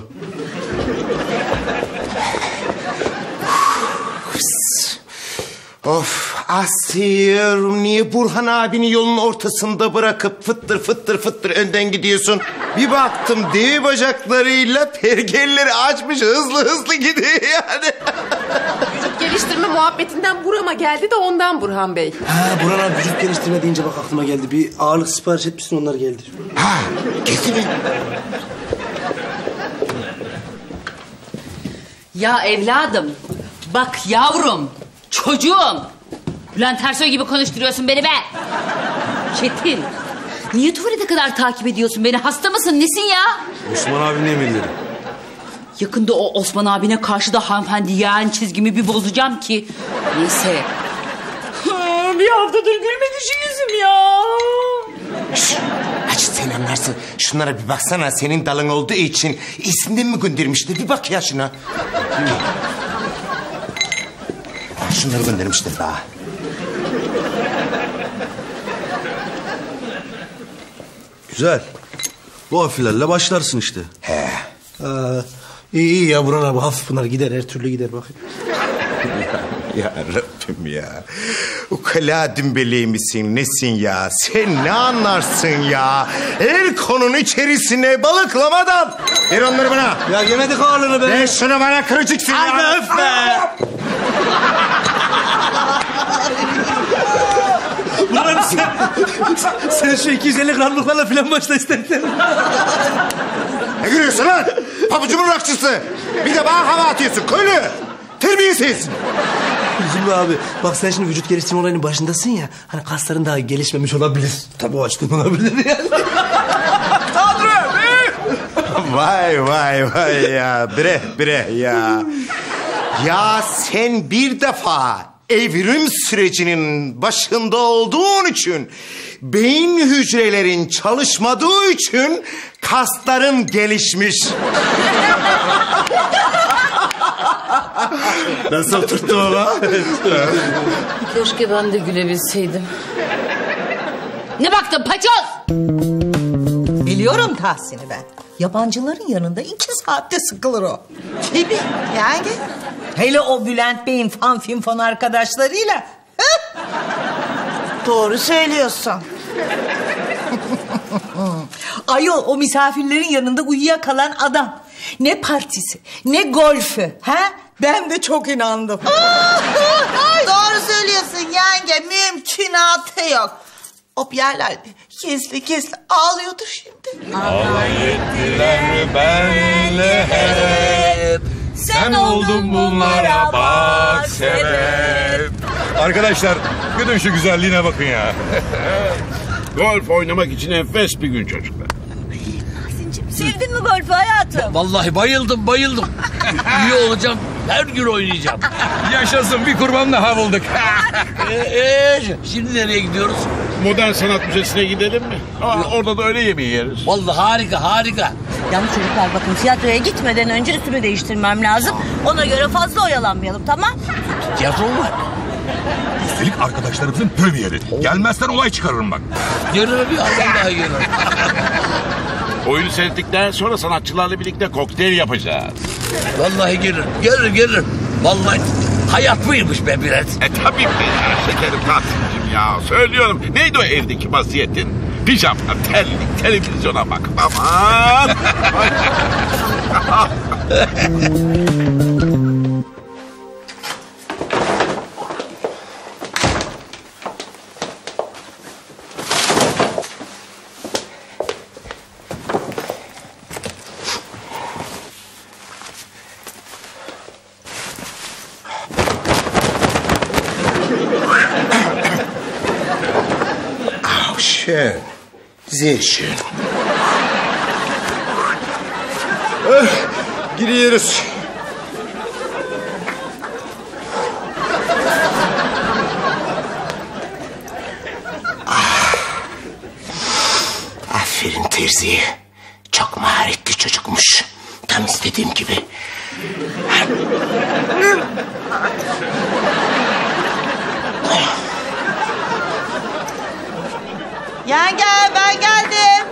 Of Aslı'yım, niye Burhan abini yolun ortasında bırakıp fıttır fıttır fıttır önden gidiyorsun? Bir baktım dev bacaklarıyla pergelleri açmış hızlı hızlı gidiyor yani. Vücut geliştirme muhabbetinden burama geldi de ondan Burhan Bey. Ha Burhan abi vücut geliştirme deyince bak aklıma geldi. Bir ağırlık sipariş etmişsin, onlar geldi. Ha getir. Ya evladım, bak yavrum, çocuğum. Bülent Ersoy gibi konuşturuyorsun beni be. Çetin, niye tuvalete kadar takip ediyorsun beni? Hasta mısın, nesin ya? Osman abinin emirleri. Yakında o Osman abine karşı da hanımefendi yeğen çizgimi bir bozacağım ki. Neyse. Bir haftadır gülmedi şu yüzüm ya. Şşş, Hacı sen anlarsın. Şunlara bir baksana, senin dalın olduğu için isimden mi göndermişler? Bir bak ya şuna. Şunları göndermişler daha. Güzel. Bu afilerle başlarsın işte. He. Aa, iyi iyi ya Burhan abi, hafif bunlar gider, her türlü gider bakayım. Ya Rabbim ya. Ukala dümbeleği misin nesin ya? Sen ne anlarsın ya? El konunun içerisine balıklamadan. Ver onları bana. Ya yemedik ağırlığını be. Ver şunu bana kırıcıksın ya. Hadi öf be. Ulan sen, sen şu iki yüz elli gramlıklarla filan başla istersen. Ne gülüyorsun lan? Pabucumun rakçısı. Bir de bana hava atıyorsun köylü. Terbiyesiz. Üzülme abi. Bak sen şimdi vücut geliştirme olayının başındasın ya. Hani kasların daha gelişmemiş olabilir. Tabii o açtığın olabilir yani. Vay vay vay ya. Bre bre ya. Ya sen bir defa evrim sürecinin başında olduğun için, beyin hücrelerin çalışmadığı için kasların gelişmiş. Nasıl tuttu baba? Keşke ben de gülebilseydim. Ne baktın paçoz? Biliyorum Tahsin'i ben. Yabancıların yanında iki saatte sıkılır o. Tabii yani. Hele o Bülent Bey'in fan film fan arkadaşlarıyla. Doğru söylüyorsun. Ayol o misafirlerin yanında uyuyakalan adam. Ne partisi, ne golfü. Ha? Ben de çok inandım. Doğru söylüyorsun yenge. Mümkünatı yok. O bir yerlerde gizli gizli ağlıyordur şimdi. Alay ettiler benle hep. Sen oldun bunlara bak sebep. Arkadaşlar gidin şu güzelliğine bakın ya. Golf oynamak için enfes bir gün çocuklar. Sevdin mi golfü hayatım? Vallahi bayıldım bayıldım. İyi olacağım. Her gün oynayacağım. Yaşasın bir kurban daha bulduk. Ee, ee, şimdi nereye gidiyoruz? Modern Sanat Müzesi'ne gidelim mi? Aa, orada da öyle yemeği yeriz. Vallahi harika harika. Yalnız çocuklar bakın tiyatroya gitmeden önce üstümü değiştirmem lazım. Ona göre fazla oyalanmayalım tamam? Tiyatro mu var? Üstelik arkadaşlarımızın premieri. Gelmezsen olay çıkarırım bak. Yarın bir Allah yarın. Oyunu seyrettikten sonra sanatçılarla birlikte kokteyl yapacağız. Vallahi gelir, gelir, gelir. Vallahi hayat mıymış be Bülent? E tabii ki ya şekerim Tahsin'cim ya. Söylüyorum. Neydi o evdeki vaziyetin? Pijama, terlik, televizyona bak. Aman. Schön. Sehr schön. Oh, giriyoruz. Ah. Aferin Terzi. Çok maharetli çocukmuş. Tam istediğim gibi. Yenge ben geldim.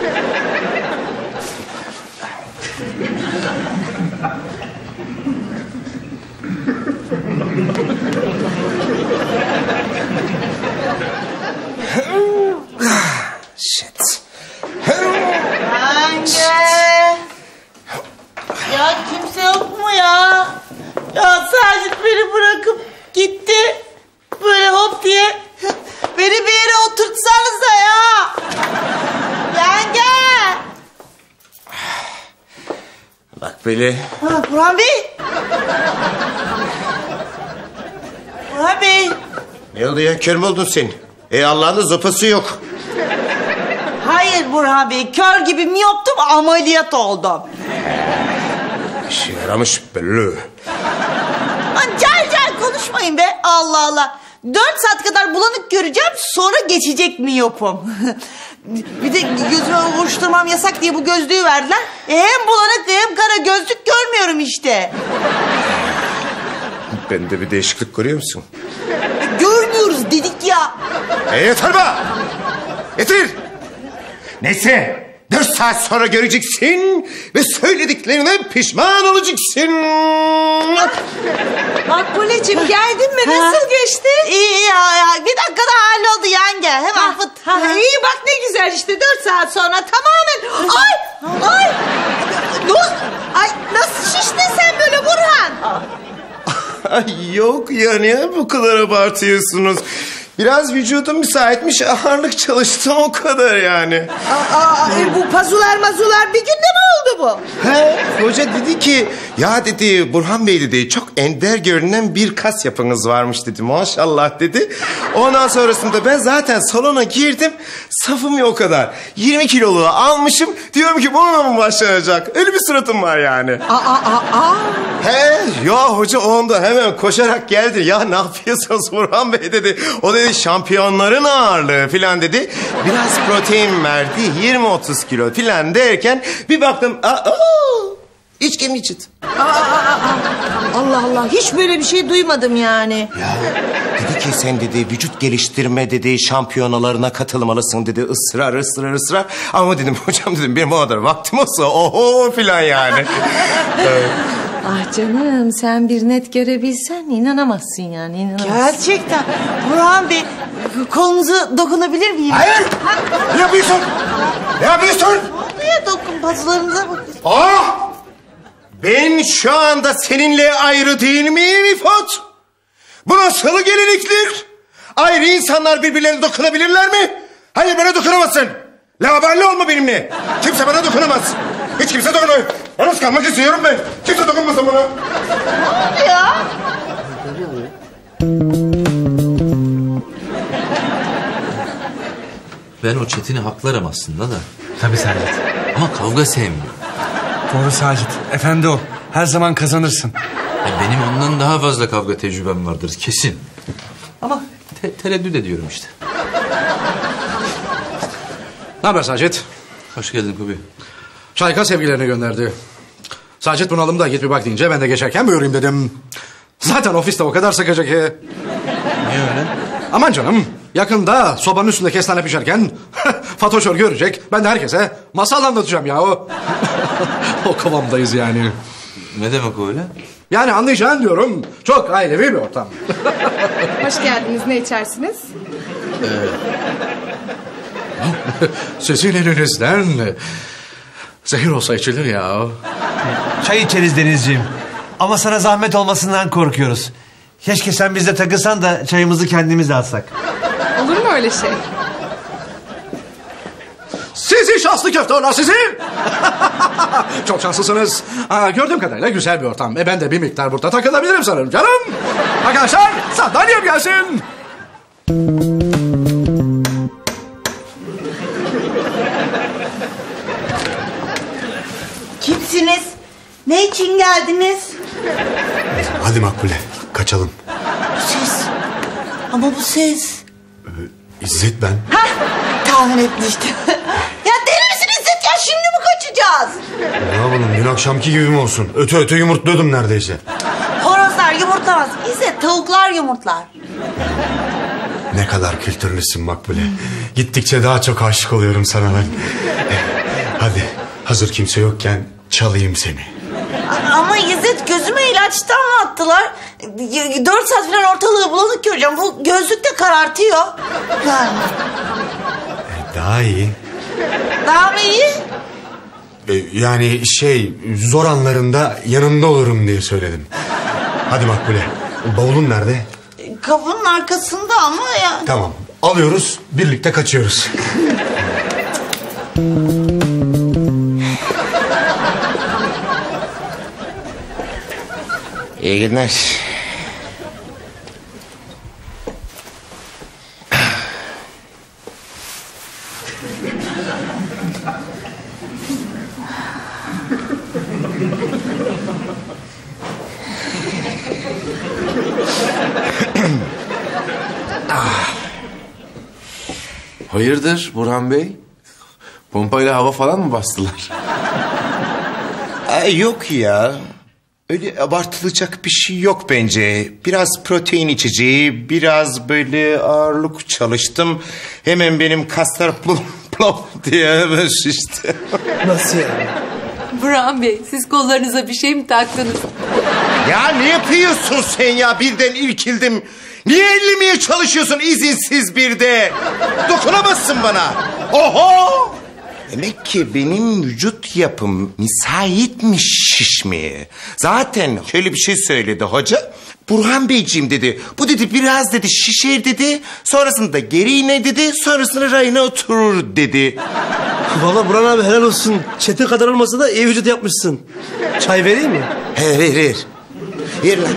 Shit. Yenge. Ya kimse yok mu ya? Ya Sacit beni bırakıp gitti. Böyle hop diye. Beni bir yere oturtsanıza ya. Yenge. Bak böyle. Ha, Burhan Bey. Burhan Bey. Ne oldu ya? Kör mü oldun sen? Ey Allah'ın zıpası yok. Hayır Burhan Bey. Kör gibi miyoptum, ameliyat oldum. İşe yaramış belli. Lan gel gel konuşmayın be. Allah Allah. Dört saat kadar bulanık göreceğim, sonra geçecek miyopum. Bir de gözüme ovuşturmam yasak diye bu gözlüğü verdiler. E hem bulanık hem kara gözlük görmüyorum işte. Bende bir değişiklik görüyor musun? E, görmüyoruz dedik ya. E yeter be! Yeter! Neyse, Dört saat sonra göreceksin ve söylediklerine pişman olacaksın. Makbuleciğim geldin mi? Nasıl geçti? İyi ya, ya. Bir dakikada halloldu yenge. Hemen fıt. Ha, iyi bak ne güzel işte. Dört saat sonra tamamen... Ay! Ay! Ne? Ay nasıl şiştin sen böyle Burhan? Ay yok ya, niye bu kadar abartıyorsunuz? Biraz vücudum müsaitmiş, ağırlık çalıştım o kadar yani. Aa, aa, e, bu pazular mazular bir günde mi oldu bu? He, hoca dedi ki, ya dedi Burhan Bey dedi, çok ender görünen bir kas yapınız varmış dedi, maşallah dedi. Ondan sonrasında ben zaten salona girdim, safım yok o kadar. yirmi kiloluğu almışım, diyorum ki bununla mı başlanacak? Öyle bir suratım var yani. Aa, aa, aa. He, ya hoca onda hemen koşarak geldi. Ya ne yapıyorsunuz Burhan Bey dedi. O dedi şampiyonların ağırlığı filan dedi. Biraz protein verdi, yirmi otuz kilo filan derken bir baktım. Aa, aa, içki mi içit? Aa, aa, aa. Allah Allah, hiç böyle bir şey duymadım yani. Ya dedi ki sen dedi vücut geliştirme dedi şampiyonalarına katılmalısın dedi, ısrar ısrar ısrar. Ama dedim hocam dedim benim o kadar vaktim olsa oho filan yani. Evet. Ah canım, sen bir net görebilsen inanamazsın yani, inanamazsın. Gerçekten. Burhan Bey, kolunuzu dokunabilir miyim? Hayır. Ne yapıyorsun? Ne yapıyorsun? Niye dokun, pazularınıza bakın. Ah! Ben şu anda seninle ayrı değil miyim İfot? Bu nasıl gelinliktir? Ayrı insanlar birbirlerine dokunabilirler mi? Hayır, bana dokunamazsın. Laubali olma benimle. Kimse bana dokunamaz. Hiç kimse dokunmuyor. Yalnız kalmak istiyorum ben. Kimse dokunmasın bana. Ne oldu ya? Ben o Çetin'i haklarım aslında da. Tabii Sacit. Ama kavga sevmiyor. Doğru Sacit. Efendi ol. Her zaman kazanırsın. Ya benim ondan daha fazla kavga tecrübem vardır kesin. Ama te- tereddüt ediyorum işte. Ne haber Sacit? Hoş geldin Kubi. Şayka sevgilerini gönderdi. Sacit bunalım da git bir bak deyince ben de geçerken buyurayım dedim. Zaten ofiste o kadar sıkıcı ki. Niye öyle? Aman canım, yakında sobanın üstünde kestane pişerken Fatoşör görecek. Ben de herkese masal anlatacağım ya o. O kıvamdayız yani. Ne demek öyle? Yani anlayacağın diyorum. Çok ailevi bir ortam. Hoş geldiniz. Ne içersiniz? Sizin elinizden zehir olsa içilir ya. Çay içeriz Denizciğim. Ama sana zahmet olmasından korkuyoruz. Keşke sen bizde takılsan da çayımızı kendimiz alsak. Olur mu öyle şey? Sizi şanslı köfteler sizi. Çok şanslısınız. Aa, gördüğüm kadarıyla güzel bir ortam. E ben de bir miktar burada takılabilirim sanırım canım. Arkadaşlar sandalyem gelsin. Kimsiniz? Ne için geldiniz? Hadi Makbule kaçalım. Ses. Ama bu ses. İzzet ben. Hah, tahmin etmiştim. Ya deli misin İzzet ya, şimdi mi kaçacağız? Ne yapalım dün akşamki gibi mi olsun? Öte öte yumurtluyordum neredeyse. Horozlar yumurtlamaz. İzzet tavuklar yumurtlar. Ne kadar kültürlüsün Makbule. Gittikçe daha çok aşık oluyorum sana ben. Hadi hazır kimse yokken çalayım seni. Ama İzzet gözüme ilaç damlattılar. Dört saat falan ortalığı bulanık göreceğim. Bu gözlük de karartıyor. Yani. E, daha iyi. Daha mı iyi? E, yani şey zor anlarında yanında olurum diye söyledim. Hadi Makbule. Bavulun nerede? Kapının arkasında ama ya. Tamam. Alıyoruz, birlikte kaçıyoruz. İyi günler. Hayırdır Burhan Bey? Pompayla hava falan mı bastılar? Ay yok ya. Öyle abartılacak bir şey yok bence. Biraz protein içeceği, biraz böyle ağırlık çalıştım. Hemen benim kaslar plum plop diye hemen şişti. Nasıl yani? Burhan Bey, siz kollarınıza bir şey mi taktınız? Ya ne yapıyorsun sen ya? Birden irkildim. Niye ellemeye çalışıyorsun izinsiz bir de? Dokunamazsın bana. Oho! Demek ki benim vücut yapım müsaitmiş şişmeye. Zaten şöyle bir şey söyledi hoca. Burhan Beyciğim dedi. Bu dedi biraz dedi şişer dedi. Sonrasında geri iner dedi. Sonrasında rayına oturur dedi. Valla Burhan abi helal olsun. Çetin kadar olmasa da iyi vücut yapmışsın. Çay vereyim mi? He ver ver. Ver lan.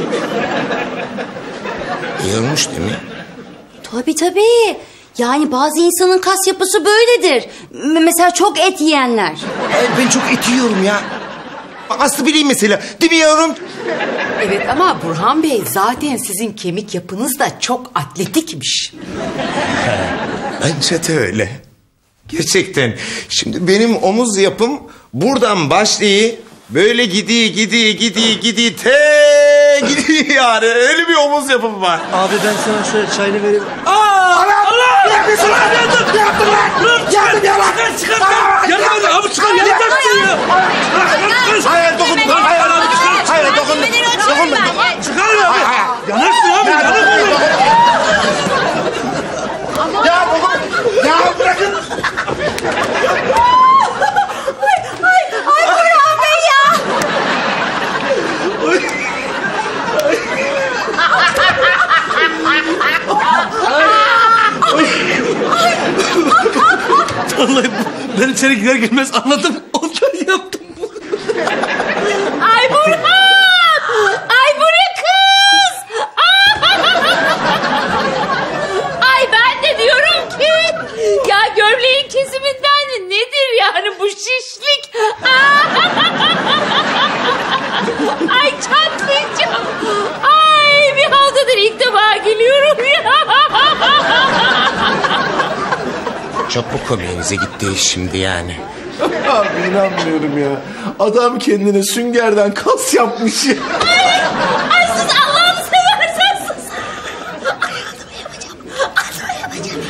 İyi olmuş değil mi? Tabii tabii. Yani bazı insanın kas yapısı böyledir. M- mesela çok et yiyenler. He, ben çok et yiyorum ya. Aslı bileyim mesela. Değil mi yavrum? Evet ama Burhan Bey zaten sizin kemik yapınız da çok atletikmiş. Bence de öyle. Gerçekten. Şimdi benim omuz yapım buradan başlıyor. Böyle gidiyor, gidiyor, gidiyor, gidiyor. Te gidiyor yani. Öyle bir omuz yapım var. Abi ben sana şöyle çayını vereyim. Aa! Allah! Allah! Ne yapıyorsun lan? Ne yaptın lan? Yardım ya lan! Çıkar çıkar! Yardım edin abi çıkar! Yardım edin ya! Hayır dokunma! Hayır abi çıkar! Hayır dokunma! Dokunma! Çıkar abi! Yanarsın abi! Yanarsın! Ya dokunma! Ya bırakın! Ay, ay Burhan Bey ya. Vallahi ben içeri girer girmez anladım. Ondan yaptım. Ay Burhan! Ay bu ne kız? Ay ben de diyorum ki ya gömleğin kesiminden nedir yani bu şişlik? Ay çatlayacağım. Ay bir haftadır ilk defa geliyorum ya. Çok bu komiğinize gitti şimdi yani. Abi inanmıyorum ya. Adam kendine süngerden kas yapmış ya. Ay, ay sus Allah'ını seversen sus. Ay adımı yapacağım. Adımı yapacağım.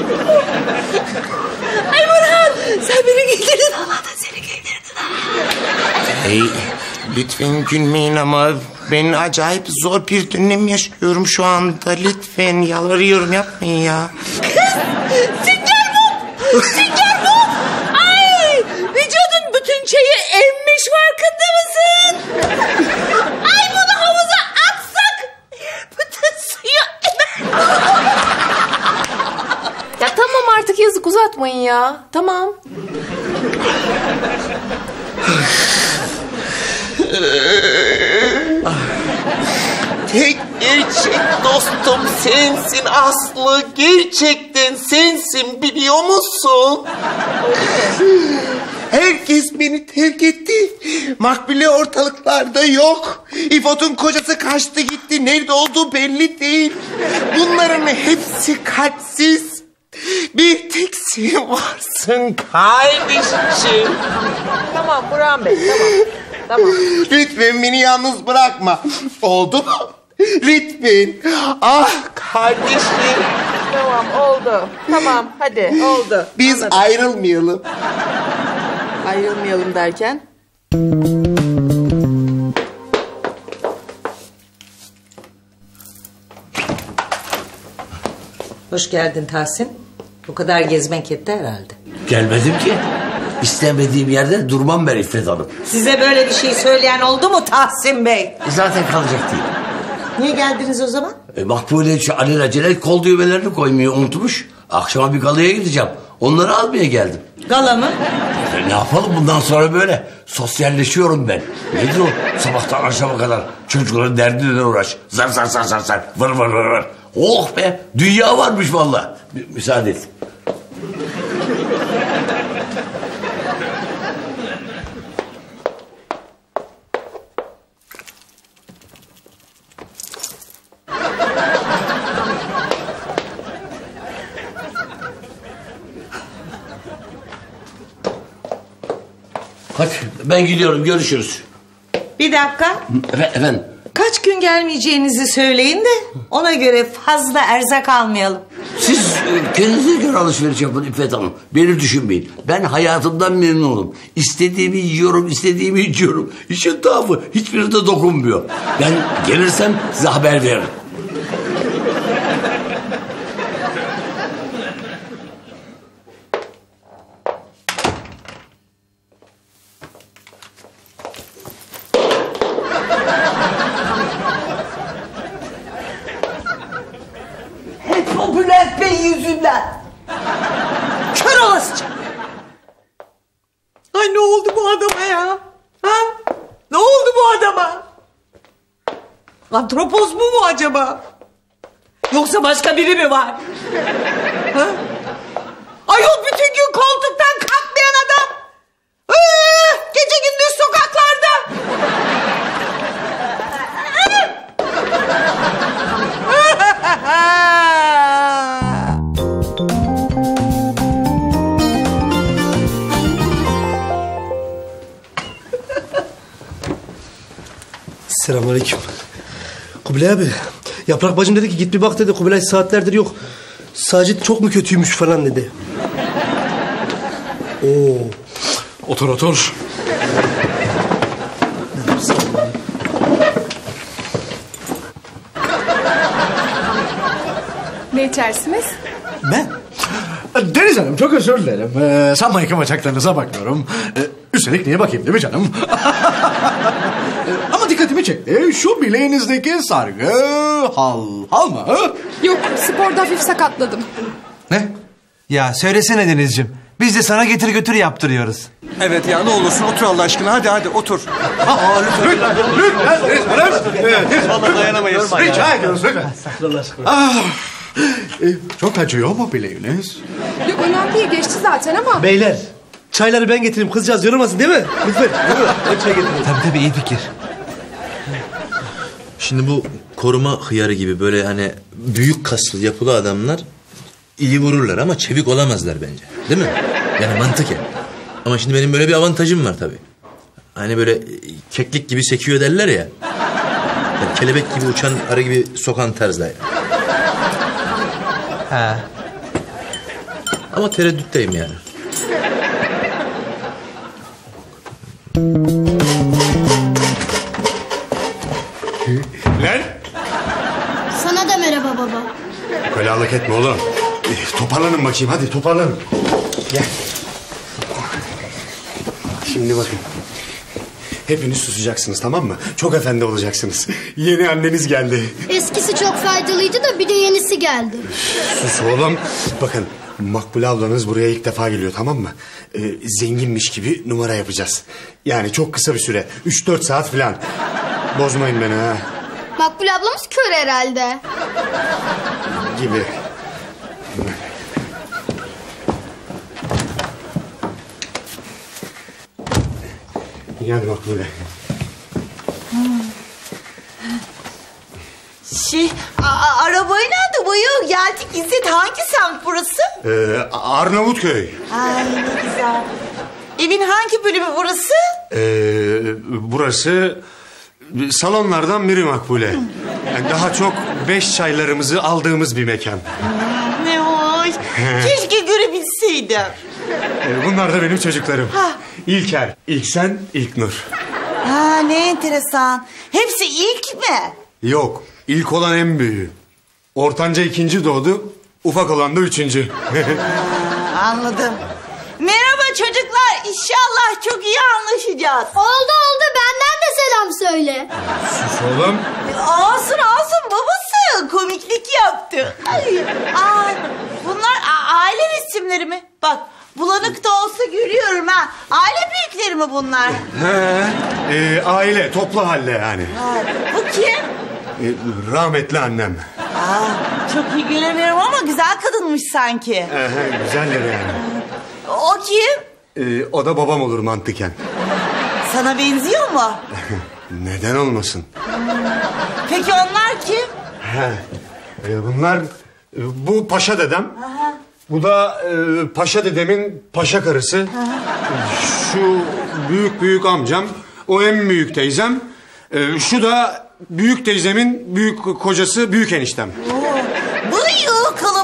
Ay Burhan sen beni güldürdün. Allah da seni güldürdün. Hey, lütfen gülmeyin ama ben acayip zor bir dönem yaşıyorum şu anda. Lütfen yalvarıyorum yapmayın ya. Sünger Bob! Sünger Bob! Ay vücudun bütün şeyi emmiş farkında mısın? Ay bunu havuza atsak bütün suyu emer. Ya tamam artık yazık uzatmayın ya. Tamam. Tek gerçek dostum sensin Aslı. Gerçekten sensin biliyor musun? Herkes beni terk etti. Makbule ortalıklarda yok. İfot'un kocası kaçtı gitti. Nerede olduğu belli değil. Bunların hepsi kalpsiz. Bir tek sen varsın kardeşim. Tamam Burhan Bey tamam. Tamam. Lütfen beni yalnız bırakma. Oldu mu? Lütfen. Ah kardeşim. Tamam oldu. Tamam hadi oldu. Biz Anladım. ayrılmayalım. Ayrılmayalım derken? Hoş geldin Tahsin. Bu kadar gezmek yetti herhalde. Gelmedim ki. İstemediğim yerde durmam ben İffet Hanım. Size böyle bir şey söyleyen oldu mu Tahsin Bey? E zaten kalacak değil. Niye geldiniz o zaman? E, Makbule şu alelacele kol düğmelerini koymayı unutmuş. Akşama bir galaya gideceğim. Onları almaya geldim. Gala mı? E, ne yapalım bundan sonra böyle. Sosyalleşiyorum ben. Nedir o? Sabahtan akşama kadar çocukların derdiyle uğraş. Zar zar zar zar zar. Vır vır vır vır. Oh be. Dünya varmış vallahi. Mü- müsaade et. Hadi ben gidiyorum görüşürüz. Bir dakika. Efe- efendim. Kaç gün gelmeyeceğinizi söyleyin de ona göre fazla erzak almayalım. Siz Kendinize göre alışveriş yapın İffet Hanım. Beni düşünmeyin. Ben hayatımdan memnunum. İstediğimi yiyorum, istediğimi içiyorum. İşin tuhafı hiçbiri de dokunmuyor. Ben gelirsem size haber veririm. Hep o Bülent Bey yüzünden. Kör olasıca. Ay ne oldu bu adama ya? Ha? Ne oldu bu adama? Antropoz mu bu acaba? Yoksa başka biri mi var? Ha? Ayol bütün gün koltuktan kalkmayan adam. Ee, gece gündüz sokaklarda. Selamünaleyküm. Kubilay abi, Yaprak bacım dedi ki git bir bak dedi. Kubilay saatlerdir yok. Sacit çok mu kötüymüş falan dedi. Oo. Otur otur. Ne içersiniz? Ben? Deniz Hanım çok özür dilerim. Ee, sanmayın ki bacaklarınıza bakmıyorum. Ee, üstelik niye bakayım değil mi canım? Ama dikkatimi çekti. Şu bileğinizdeki sargı hal hal mı? Ha? Yok, sporda hafif sakatladım. Ne? Ya söylesene Denizciğim. Biz de sana getir götür yaptırıyoruz. Evet ya ne olursun otur Allah aşkına hadi hadi otur. Aa, lütfen, lütfen, lütfen. Vallahi dayanamayız. Rica ediyoruz lütfen. Ah, e, çok acıyor mu bileğiniz? Yok önemli değil, geçti zaten ama. Beyler, çayları ben getireyim. Kızcağız yorulmasın değil mi? Lütfen. Ben çay getireyim. Tabii tabii iyi fikir. Şimdi bu koruma hıyarı gibi böyle hani büyük kaslı yapılı adamlar iyi vururlar ama çevik olamazlar bence. Değil mi? Yani mantıken. Ama şimdi benim böyle bir avantajım var tabii. Hani böyle keklik gibi sekiyor derler ya. Yani kelebek gibi uçan arı gibi sokan tarzda. Ha. Ama tereddütteyim yani. Lan! Sana da merhaba baba. Ukalalık etme oğlum. E, toparlanın bakayım hadi toparlanın. Gel. Şimdi bakın. Hepiniz susacaksınız tamam mı? Çok efendi olacaksınız. Yeni anneniz geldi. Eskisi çok faydalıydı da bir de yenisi geldi. Sus oğlum. Bakın Makbule ablanız buraya ilk defa geliyor tamam mı? Ee, zenginmiş gibi numara yapacağız. Yani çok kısa bir süre. Üç dört saat falan. Bozmayın beni ha. Makbule ablamız kör herhalde. Gibi. Hadi Makbule. Şey, a- arabayla da bayıyor geldik. İzzet hangi semt burası? Ee, Arnavutköy. Ay ne güzel. Evin hangi bölümü burası? Ee, burası salonlardan biri Makbule. Yani daha çok beş çaylarımızı aldığımız bir mekan. Ne hoş. Keşke görebilseydim. Ee, bunlar da benim çocuklarım. Ha. İlker, İlksen, İlknur. Ha ne enteresan. Hepsi ilk mi? Yok, ilk olan en büyüğü. Ortanca ikinci doğdu, ufak olan da üçüncü. Ha, anladım. Merhaba çocuklar. İnşallah çok iyi anlaşacağız. Oldu oldu, benden de selam söyle. Sus oğlum. Alsın alsın babası. Komiklik yaptı. Ay, aa, bunlar a- aile resimleri mi? Bak bulanık da olsa görüyorum ha. Aile büyükleri mi bunlar? He, e, aile, toplu halde yani. Ha, bu kim? E, rahmetli annem. Aa, çok iyi göremiyorum ama güzel kadınmış sanki. Ee, güzeldir yani. O kim? E, o da babam olur mantıken. Sana benziyor mu? Neden olmasın? Peki onlar kim? He, e, bunlar e, bu paşa dedem. Aha. Bu da e, paşa dedemin paşa karısı. Aha. Şu büyük büyük amcam. O en büyük teyzem. E, şu da büyük teyzemin büyük kocası büyük eniştem. Oo, bu yıl kalabalık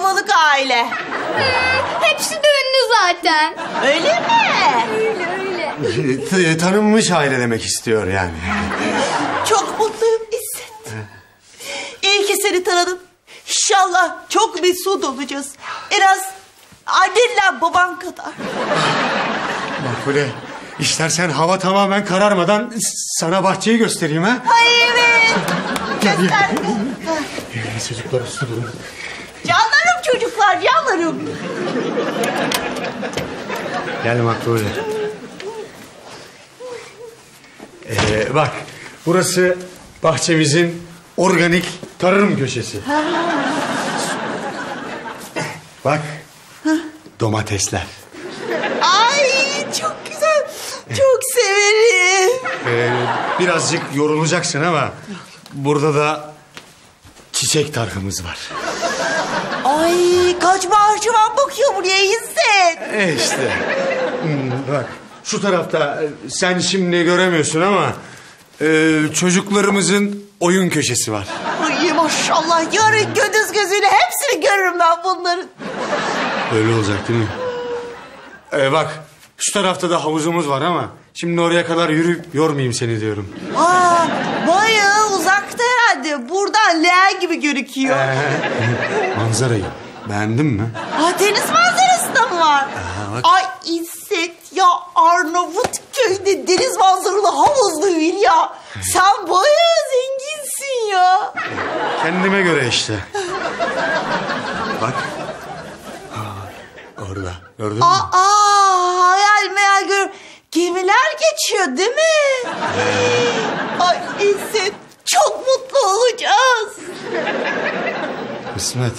aile. Hepsi de ünlü zaten. Öyle mi? Öyle öyle. Tanınmış aile demek istiyor yani. Çok mutluyum İzzet. İyi ki seni tanıdım. İnşallah çok mesut olacağız. En az annenle baban kadar. Makbule, istersen hava tamamen kararmadan sana bahçeyi göstereyim ha. Ay evet. Gel gel. Göster. Gel çocuklar üstü durun. Canlarım çocuklar, canlarım. Gel Makbule. Ee, bak, burası bahçemizin organik tarım köşesi. Bak, domatesler. Ay çok güzel. Çok severim. Ee, birazcık yorulacaksın ama burada da çiçek tarhımız var. Ay kaç bahçıvan bakıyor buraya İzzet. E işte. Hmm, bak şu tarafta sen şimdi göremiyorsun ama e, çocuklarımızın oyun köşesi var. Ay maşallah yarın gündüz gözüyle hepsini görürüm ben bunların. Öyle olacak değil mi? Ee, bak şu tarafta da havuzumuz var ama şimdi oraya kadar yürüyüp yormayayım seni diyorum. Aa bayağı uzakta herhalde. Buradan leğen gibi gözüküyor. Ee, manzarayı beğendin mi? Aa, deniz manzarası da mı var? Aa, bak. Ay İzzet ya Arnavutköy'de deniz manzaralı havuzlu villa. Sen bayağı zenginsin ya. Kendime göre işte. Bak. Orada gördün mü? Aa, aa hayal meyal gör. Gemiler geçiyor değil mi? Ay İzzet çok mutlu olacağız. Kısmet.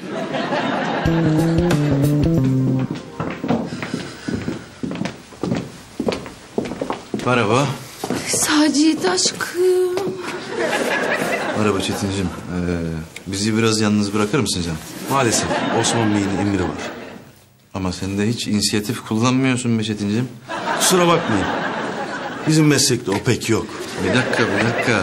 Merhaba. Sacit aşkım. Merhaba Çetinciğim. Ee, bizi biraz yalnız bırakır mısın canım? Maalesef Osman Bey'in emri var. Ama sen de hiç inisiyatif kullanmıyorsun be Çetinciğim. Kusura bakmayın. Bizim meslekte o pek yok. Bir dakika, bir dakika.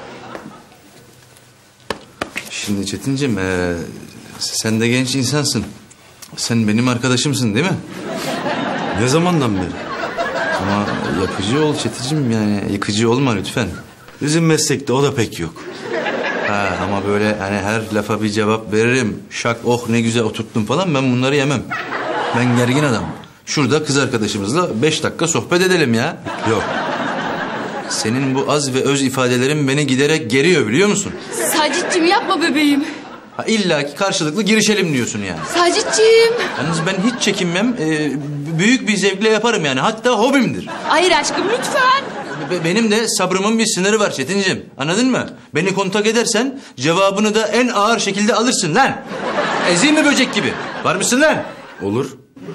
Şimdi Çetinciğim, ee, sen de genç insansın. Sen benim arkadaşımsın değil mi? Ne zamandan beri? Ama yapıcı ol Çetinciğim, yani yıkıcı olma lütfen. Bizim meslekte o da pek yok. Ha, ama böyle hani her lafa bir cevap veririm. Şak oh ne güzel oturttum falan, ben bunları yemem. Ben gergin adam. Şurada kız arkadaşımızla beş dakika sohbet edelim ya. Yok. Senin bu az ve öz ifadelerin beni giderek geriyor biliyor musun? Sacit'cim yapma bebeğim. Ha, illa ki karşılıklı girişelim diyorsun yani. Sacit'cim. Yalnız ben hiç çekinmem. Ee, büyük bir zevkle yaparım yani. Hatta hobimdir. Hayır aşkım lütfen. Be- benim de sabrımın bir sınırı var Çetinciğim. Anladın mı? Beni kontak edersen cevabını da en ağır şekilde alırsın lan. Ezeyim mi böcek gibi? Var mısın lan? Olur.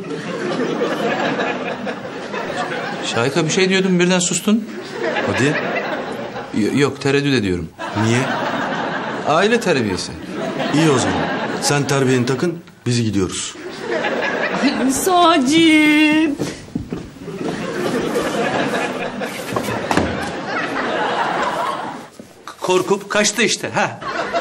Şahika bir şey diyordun, birden sustun. Hadi. Y- yok tereddüt ediyorum. Niye? Aile terbiyesi. İyi o zaman. Sen terbiyeni takın, biz gidiyoruz. Sacit. Korkup kaçtı işte. Ha.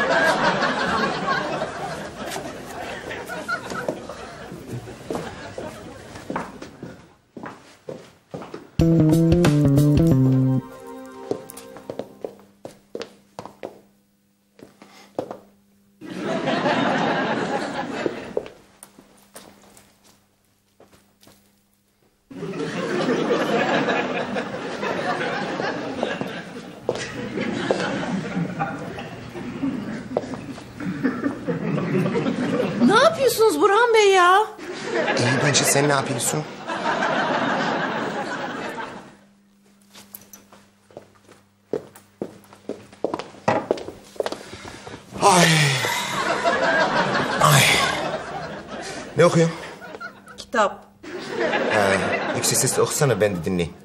Ne yapıyorsunuz Burhan Bey ya? İyi bence sen ne yapıyorsun? Ay. Ay. Ne okuyorsun? Kitap. Ha, yüksek sesle okusana ben de dinleyeyim.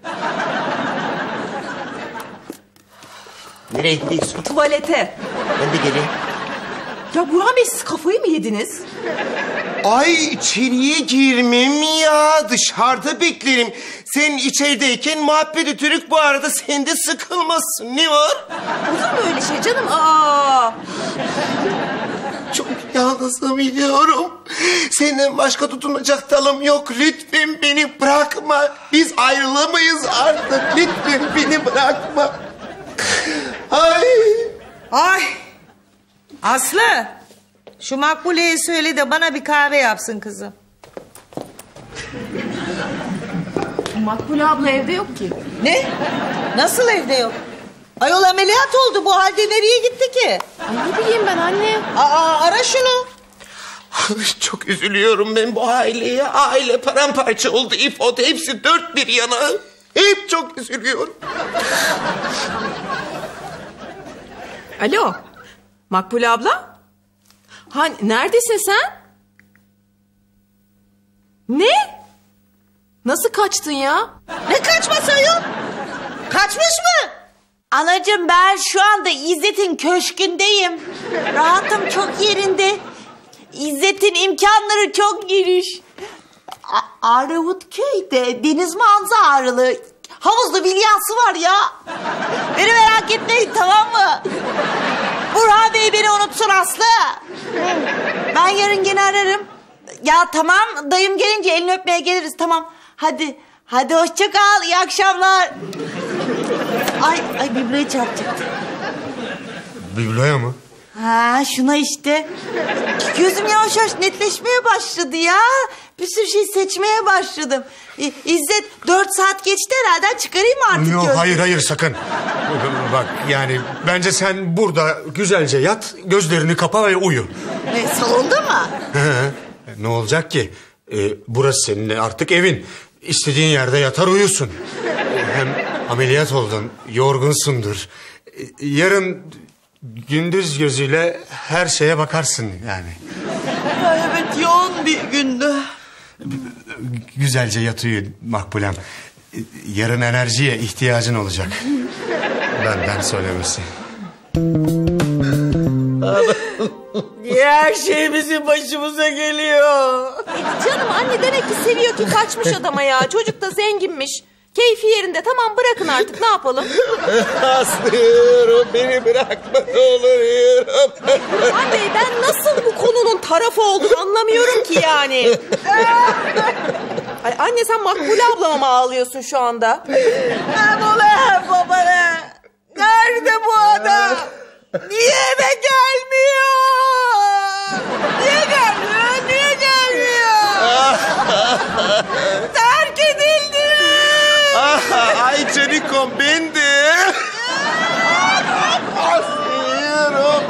Nereye gidiyorsun? Tuvalete. Ben de geleyim. Ya Burhan Bey siz kafayı mı yediniz? Ay içeriye girmem ya. Dışarıda beklerim. Sen içerideyken muhabbet ötürük bu arada sen de sıkılmasın. Ne var? Olur mu öyle şey canım? Aa. çok yalnızım biliyorum. Senden başka tutunacak dalım yok. Lütfen beni bırakma. Biz ayrılamayız artık. Lütfen beni bırakma. Ay. Ay. Aslı. Şu Makbule'ye söyle de bana bir kahve yapsın kızım. Makbule abla evde yok ki. Ne? Nasıl evde yok? Ayol ameliyat oldu, bu halde nereye gitti ki? Ay ne bileyim ben anne. Aa, ara şunu. Çok üzülüyorum ben bu aileye. Aile paramparça oldu. İfot hepsi dört bir yana. Hep çok üzülüyorum. Alo. Makbule abla? Ha, neredesin sen? Ne? Nasıl kaçtın ya? Ne kaçması ayol? Kaçmış mı? Anacığım ben şu anda İzzet'in köşkündeyim. Rahatım çok yerinde. İzzet'in imkanları çok geniş. A- Arnavutköy'de deniz manzaralı havuzlu vilyası var ya. Beni merak etmeyin, tamam mı? Burhan Bey beni unutsun Aslı. Ben yarın gene ararım. Ya tamam, dayım gelince elini öpmeye geliriz, tamam. Hadi, hadi hoşça kal, iyi akşamlar. Ay, ay bibloya çarpacaktı. Bibloya mı? Ha, şuna işte. Gözüm yavaş yavaş netleşmeye başladı ya. Bir sürü şey seçmeye başladım. İ- İzzet, dört saat geçti herhalde, çıkarayım mı artık Yok, gözlüğü? hayır hayır sakın. Bak yani bence sen burada güzelce yat, gözlerini kapa ve uyu. E, salonda mı? He, ne olacak ki? Ee, burası senin artık evin. İstediğin yerde yatar uyusun. Hem ameliyat oldun, yorgunsundur. Ee, Yarın gündüz gözüyle her şeye bakarsın yani. Ay, evet, yoğun bir gündü. Güzelce yat uyu Makbulem. Ee, Yarın enerjiye ihtiyacın olacak. Benden söylemesi. Niye her şey bizim başımıza geliyor? Canım anne demek ki seviyor ki kaçmış adama ya. Çocuk da zenginmiş. Keyfi yerinde. Tamam bırakın artık, ne yapalım? Aslı yiyorum, beni bırakma ne olur yiyorum. Anne ben nasıl bu konunun tarafı oldum anlamıyorum ki yani. Ay, anne sen Makbule ablama mı ağlıyorsun şu anda? Babala, babala. Nerede bu adam? Niye eve gelmiyor? Niye gelmiyor? Niye gelmiyor? Terk edildi. Ay Canikom bendi. Aslıyorum.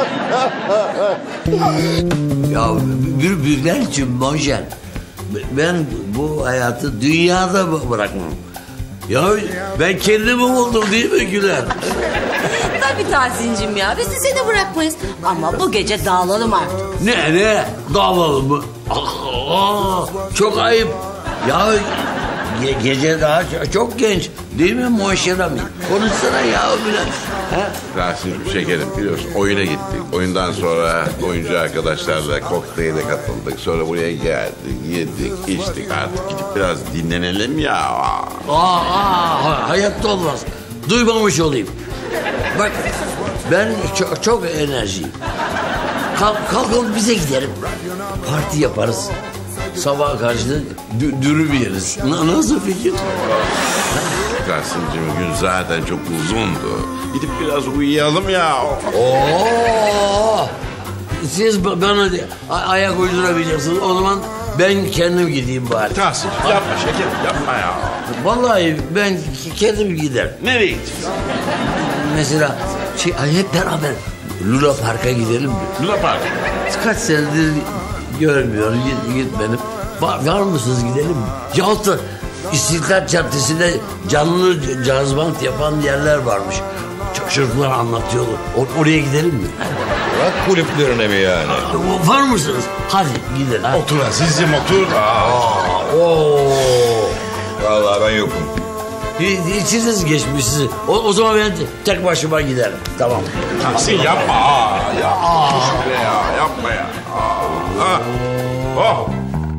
Ya bir Bülent'ciğim Monşen, ben bu hayatı dünyada bı- bırakmam. Ya ben kendimi buldum değil mi Güler? Tabii Tahsin'cim ya. Biz de seni bırakmayız. Ama bu gece dağılalım artık. Ne ne? Dağılalım mı? Aa, çok ayıp. Ya ge- gece daha çok, çok genç değil mi Monşen abi? Konuşsana ya Bülent. Rasim'cim şekerim biliyorsun oyuna gittik. Oyundan sonra oyuncu arkadaşlarla kokteyle katıldık. Sonra buraya geldik, yedik, içtik, artık gidip biraz dinlenelim ya. Aa, aa, hayatta olmaz. Duymamış olayım. Bak ben çok, çok enerjiyim. Kalk, kalkalım bize gidelim. Parti yaparız. Sabah karşı dü, dürüm yeriz. Na, nasıl fikir? Rasim'cim gün zaten çok uzundu. Gidip biraz uyuyalım ya. Oo! Siz ba- bana de, a- ayak uydurabilirsiniz. O zaman ben kendim gideyim bari. Tahsin yapma şekerim yapma ya. Vallahi ben k- kendim giderim. Nereye gideceğiz? Mesela şey, ay hep beraber Luna Park'a gidelim mi? Luna Park. Kaç senedir görmüyoruz, git, gitmedim. Var, var mısınız gidelim mi? Yahut da İstiklal Caddesi'nde canlı cazbant yapan yerler varmış. Ç- Çocuklar anlatıyorlar. O- oraya gidelim mi? Rock kulüplerine mi yani? Var mısınız? Hadi gidelim. Hadi. Otur Aziz'im otur. Aa, oo. Vallahi ben yokum. İ- İçiniz geçmiş sizi. O, o zaman ben tek başıma giderim. Tamam. Tahsin yapma. Aa, ya. Aa. Şöyle ya yapma ya. Aa. Ah. Oh.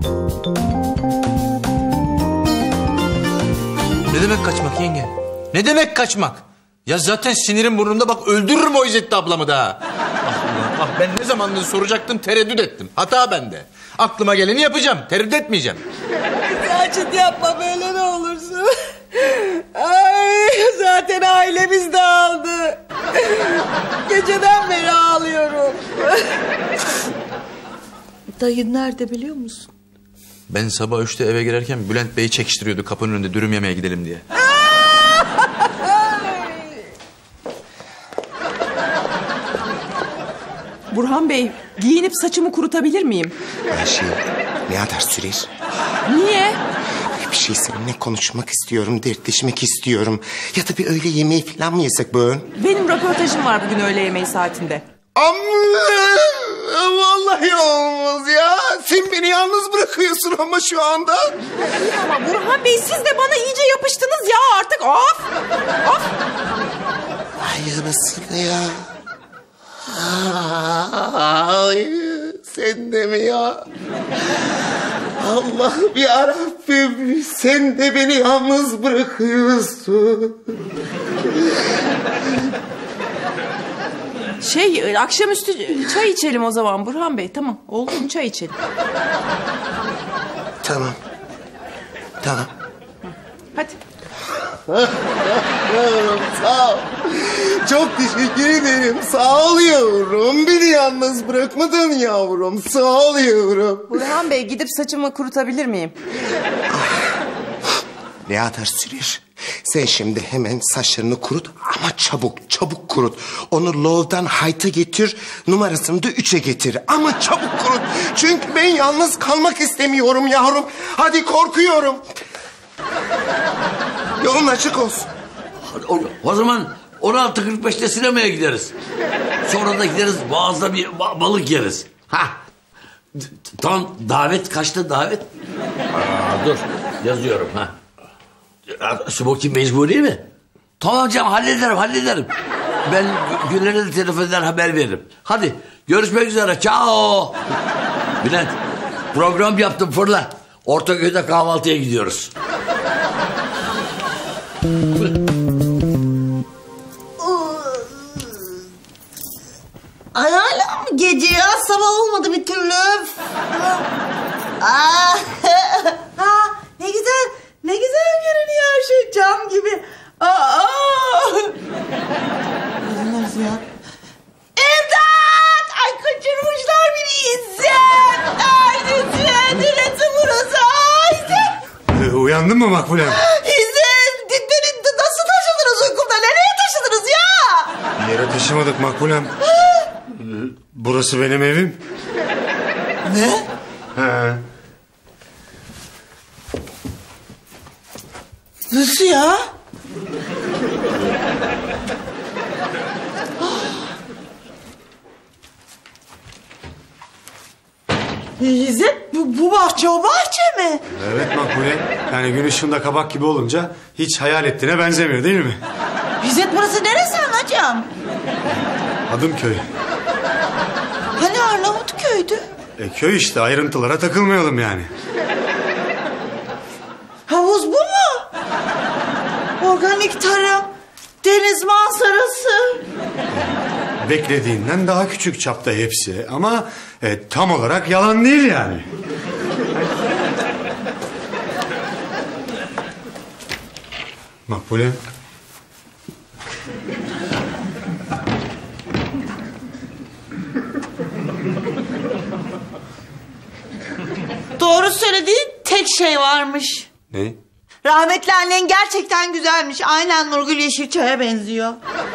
Ne demek kaçmak yenge? Ne demek kaçmak? Ya zaten sinirim burnumda, bak öldürürüm o İzzetli ablamı da. Ah ulan Ah ben ne zamandır soracaktım, tereddüt ettim. Hata bende. Aklıma geleni yapacağım, tereddüt etmeyeceğim. Saçın yapma böyle ne olursun. Ay zaten ailemiz dağıldı. Geceden beri ağlıyorum. Dayın nerede biliyor musun? Ben sabah üçte eve girerken Bülent Bey'i çekiştiriyordu kapının önünde dürüm yemeye gidelim diye. Burhan Bey, giyinip saçımı kurutabilir miyim? Ayşe, ne kadar sürer? Niye? Bir şey seninle konuşmak istiyorum, dertleşmek istiyorum. Ya da bir öğle yemeği falan mı yesek bugün? Benim röportajım var bugün öğle yemeği saatinde. Amma! Vallahi olmaz ya. Sen beni yalnız bırakıyorsun ama şu anda. Ama Burhan Bey siz de bana iyice yapıştınız ya artık. Of! Of! Ay nasıl ya? Ay, sen de mi ya? Allah'ım yarabbim, sen de beni yalnız bırakıyorsun. Şey, akşamüstü çay içelim o zaman Burhan Bey. Tamam, oldu mu çay içelim? Tamam. Tamam. Hadi. Sağ ol. Çok teşekkür ederim. Sağ ol yavrum. Beni yalnız bırakmadın yavrum. Sağ ol yavrum. Burhan Bey gidip saçımı kurutabilir miyim? Ne kadar sürer? Sen şimdi hemen saçlarını kurut ama çabuk çabuk kurut. Onu low'dan high'a getir, numarasını da üçe getir. Ama çabuk kurut. Çünkü ben yalnız kalmak istemiyorum yavrum. Hadi korkuyorum. Yolun açık olsun. O, o zaman on altı kırk beşte sinemaya gideriz. Sonra da gideriz Boğaz'da bir ba- balık yeriz. Ha. Tam davet kaçta davet? Aa, dur yazıyorum ha. Smoking mecburi mi? Tamam canım hallederim hallederim. Ben Güler'e de telefondan haber veririm. Hadi görüşmek üzere. Ciao. Bülent program yaptım fırla. Ortaköy'de kahvaltıya gidiyoruz. Ay hala mı gece ya? Sabah olmadı bir türlü. Aa, ha, ne güzel, ne güzel görünüyor her şey cam gibi. Aa, nasıl ya? İmdat! Ay kaçırmışlar beni İzzet! Neredesin? Neresi burası? Ay İzzet! Ee, uyandın mı Makbule? İzzet! Beni nasıl taşıdınız uykumda? Nereye taşıdınız ya? Bir yere taşımadık Makbulem. Burası benim evim. Ne? He. Nasıl ya? İzzet bu, bu bahçe o bahçe mi? Evet Makbule. Yani gün ışığında kabak gibi olunca hiç hayal ettiğine benzemiyor değil mi? İzzet burası neresi anacığım? Adımköy. Hani Arnavutköy'dü? E, köy işte, ayrıntılara takılmayalım yani. Havuz bu mu? Organik tarım, deniz manzarası. Beklediğinden daha küçük çapta hepsi ama e, tam olarak yalan değil yani. Makbule. Doğru söylediğin tek şey varmış. Ne? Rahmetli annen gerçekten güzelmiş. Aynen Nurgül Yeşilçay'a benziyor.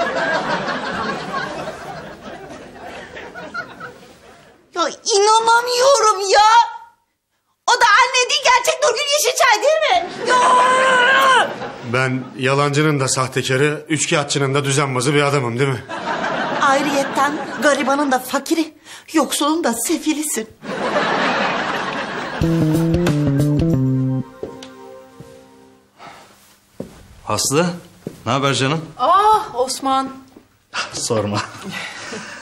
Ya inanamıyorum ya. O da anne değil, gerçek Nurgül Yeşilçay değil mi? Ya! Ben yalancının da sahtekarı, üçkağıtçının da düzenbazı bir adamım değil mi? Ayrıyetten garibanın da fakiri, yoksulun da sefilisin. Aslı, ne haber canım? Ah Osman. Sorma.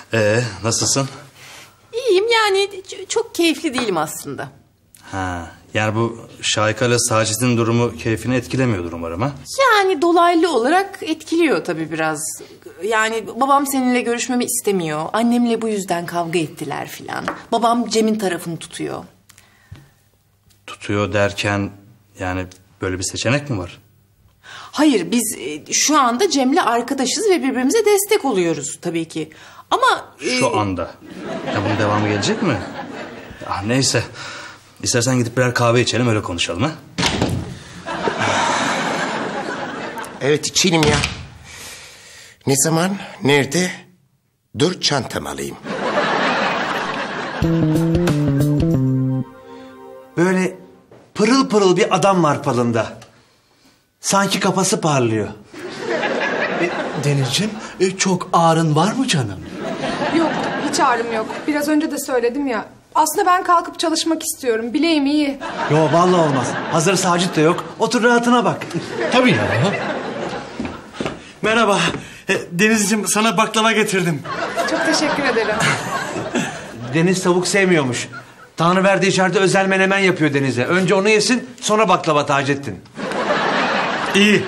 Ee, nasılsın? İyiyim yani ç- çok keyifli değilim aslında. Ha, Yani bu Şahika ile Sacit'in durumu keyfini etkilemiyordur umarım ha? Yani dolaylı olarak etkiliyor tabii biraz. Yani babam seninle görüşmemi istemiyor. Annemle bu yüzden kavga ettiler filan. Babam Cem'in tarafını tutuyor. Tutuyor derken yani böyle bir seçenek mi var? Hayır, biz e, şu anda Cem'le arkadaşız ve birbirimize destek oluyoruz tabii ki. Ama... E... Şu anda. Ya bunun devamı gelecek mi? Ah, neyse. İstersen gidip birer kahve içelim, öyle konuşalım ha? Evet, içelim ya. Ne zaman, nerede? Dur çantamı alayım. Böyle pırıl pırıl bir adam var palında. Sanki kafası parlıyor. E, Denizciğim, e, çok ağrın var mı canım? Yok, hiç ağrım yok. Biraz önce de söyledim ya. Aslında ben kalkıp çalışmak istiyorum. Bileğim iyi. Yo vallahi olmaz. Hazır Sacit de yok. Otur rahatına bak. Tabii ya. Merhaba. E, Denizciğim, sana baklava getirdim. Çok teşekkür ederim. Deniz tavuk sevmiyormuş. Tanrıverdi içeride özel menemen yapıyor Deniz'e. Önce onu yesin, sonra baklava Taceddin. İyi.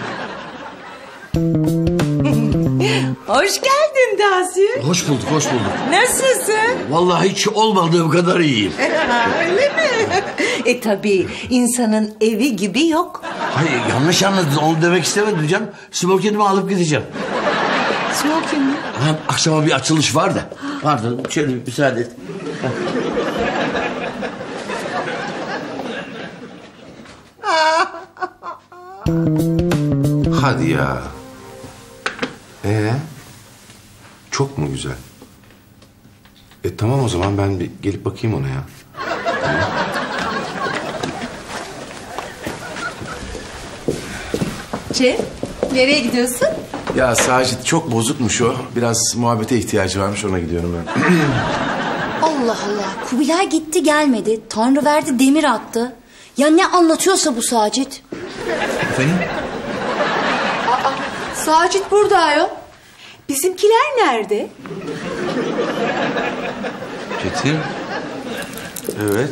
Hoş geldin Tahsin. Hoş bulduk, hoş bulduk. Nasılsın? Vallahi hiç olmadığım kadar iyiyim. Öyle mi? E tabii insanın evi gibi yok. Hayır, yanlış anladın. Onu demek istemedim canım. Smokinimi alıp gideceğim. Smokin mi? Ha, akşama bir açılış var da. Pardon, şöyle bir müsaade et. Hadi ya. Ee, çok mu güzel? E tamam o zaman ben bir gelip bakayım ona ya. Tamam. Cem, nereye gidiyorsun? Ya Sacit çok bozukmuş o. Biraz muhabbete ihtiyacı varmış, ona gidiyorum ben. Allah Allah. Kubilay gitti gelmedi. Tanrıverdi demir attı. Ya ne anlatıyorsa bu Sacit. Efendim? Aa, Sacit burada ayol. Bizimkiler nerede? Çetin. Evet.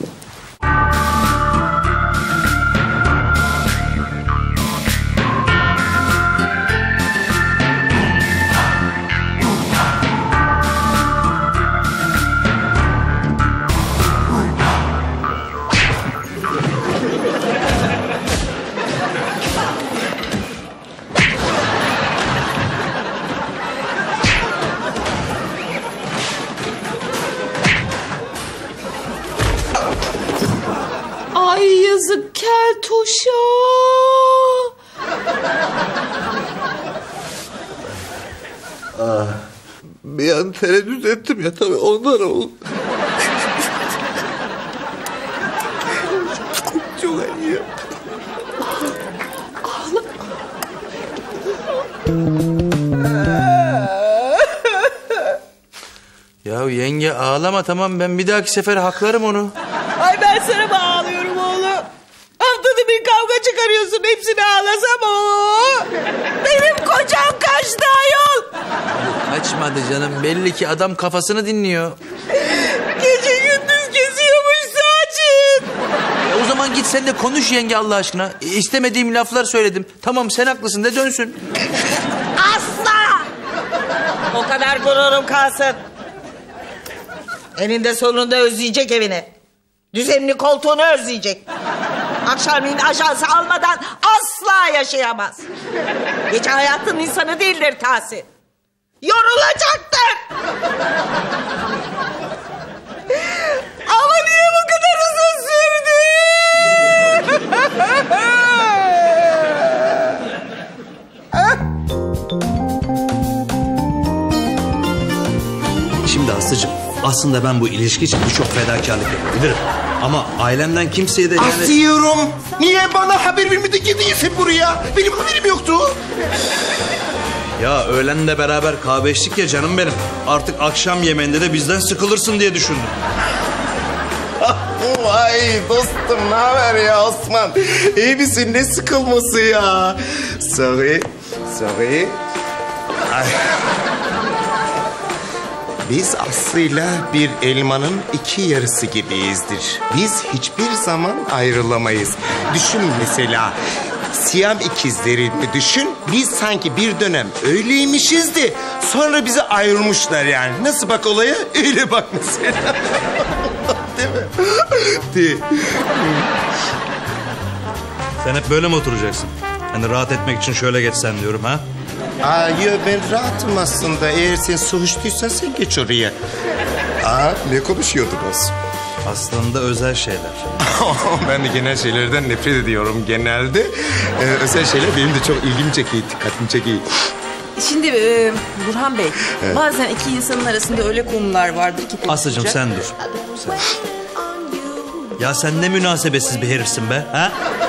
Ay yazık keltoşa. Ah, bir an tereddüt ettim ya tabii ondan oldu. Çok acıyor. Ya yenge ağlama tamam, ben bir dahaki sefer haklarım onu. Ay ben sana mı ağlıyorum oğlum? Haftada bir kavga çıkarıyorsun, hepsini ağlasam o. Benim kocam kaçtı ayol. Kaçmadı canım, belli ki adam kafasını dinliyor. Gece gündüz geziyormuş Sacit. E o zaman git sen de konuş yenge Allah aşkına. E, istemediğim laflar söyledim. Tamam sen haklısın de dönsün. Asla. O kadar gururum kalsın. Eninde sonunda özleyecek evini. Düzenini, koltuğunu özleyecek. Akşamleyin ajansı almadan asla yaşayamaz. Gece hayatın insanı değildir Tahsin. Yorulacaktır. Ama niye bu kadar uzun sürdü? Şimdi Aslı'cığım, aslında ben bu ilişki için birçok fedakarlık yapabilirim. Ama ailemden kimseye de... Yani... Asıyorum. Niye bana haber vermedi ki değilsin buraya? Benim haberim yoktu. Ya öğlenle beraber kahve içtik ya canım benim. Artık akşam yemeğinde de bizden sıkılırsın diye düşündüm. Vay dostum, ne haber ya Osman? İyi misin? Ne sıkılması ya? Sorry, sorry. Ay. Biz Aslı'yla bir elmanın iki yarısı gibiyizdir. Biz hiçbir zaman ayrılamayız. Düşün mesela, Siyam ikizlerini düşün. Biz sanki bir dönem öyleymişizdi. Sonra bizi ayrılmışlar yani. Nasıl bak olaya? Öyle bak mesela. Değil mi? Değil. Sen hep böyle mi oturacaksın? Hani rahat etmek için şöyle geçsen diyorum ha? Aa, yo, ben rahatım aslında. Eğer sen su içtiysen sen geç oraya. Aa, ne konuşuyordunuz? Aslında özel şeyler. Ben de genel şeylerden nefret ediyorum genelde. Ee, özel şeyler benim de çok ilgimi çekiyor, dikkatimi çekiyor. Şimdi e, Burhan Bey, evet. Bazen iki insanın arasında öyle konular vardır ki... Aslıcığım sen dur. Sen. Ya sen ne münasebetsiz bir herifsin be, ha?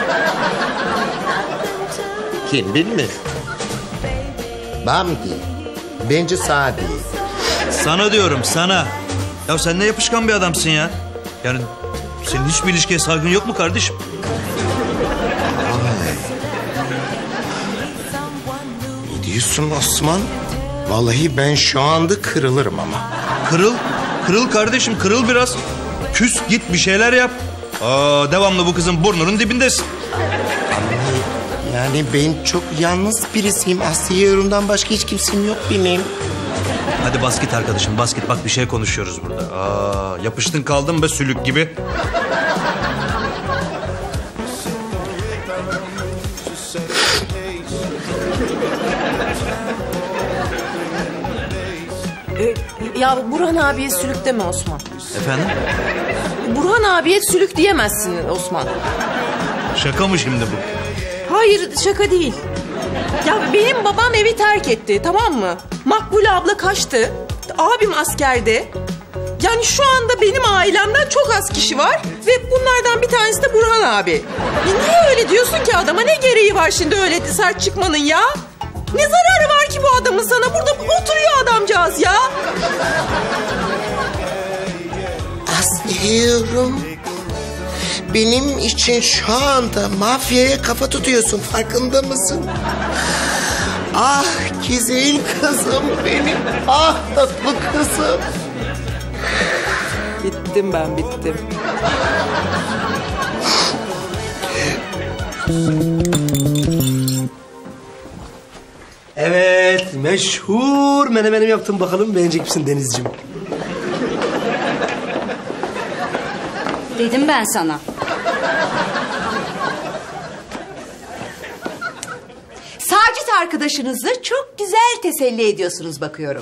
Kim, bil mi? Bana mı değil? Bence sana değil. Sana diyorum, sana. Ya sen ne yapışkan bir adamsın ya. Yani senin hiçbir ilişkiye saygın yok mu kardeşim? Ne diyorsun Osman? Vallahi ben şu anda kırılırım ama. Kırıl, kırıl kardeşim, kırıl biraz. Küs, git bir şeyler yap. Aa, devamlı bu kızın burnunun dibindesin. Yani ben çok yalnız birisiyim. Aslı'ya yorumdan başka hiç kimsem yok benim. Hadi bas git arkadaşım, bas git. Bak bir şey konuşuyoruz burada. Aa, yapıştın kaldın be sülük gibi. Ee, ya Burhan abiye sülük deme Osman. Efendim? Burhan abiye sülük diyemezsin Osman. Şaka mı şimdi bu? Hayır, şaka değil. Ya benim babam evi terk etti, tamam mı? Makbule abla kaçtı. Abim askerde. Yani şu anda benim ailemden çok az kişi var. Ve bunlardan bir tanesi de Burhan abi. E niye öyle diyorsun ki adama? Ne gereği var şimdi öyle sert çıkmanın ya? Ne zararı var ki bu adamın sana? Burada oturuyor adamcağız ya. Aslıyorum. Benim için şu anda mafyaya kafa tutuyorsun, farkında mısın? Ah güzel kızım benim, ah tatlı kızım. Bittim ben, bittim. Evet, meşhur menemenimi yaptım, bakalım beğenecek misin Denizciğim? Dedim ben sana. Sacit arkadaşınızı çok güzel teselli ediyorsunuz bakıyorum.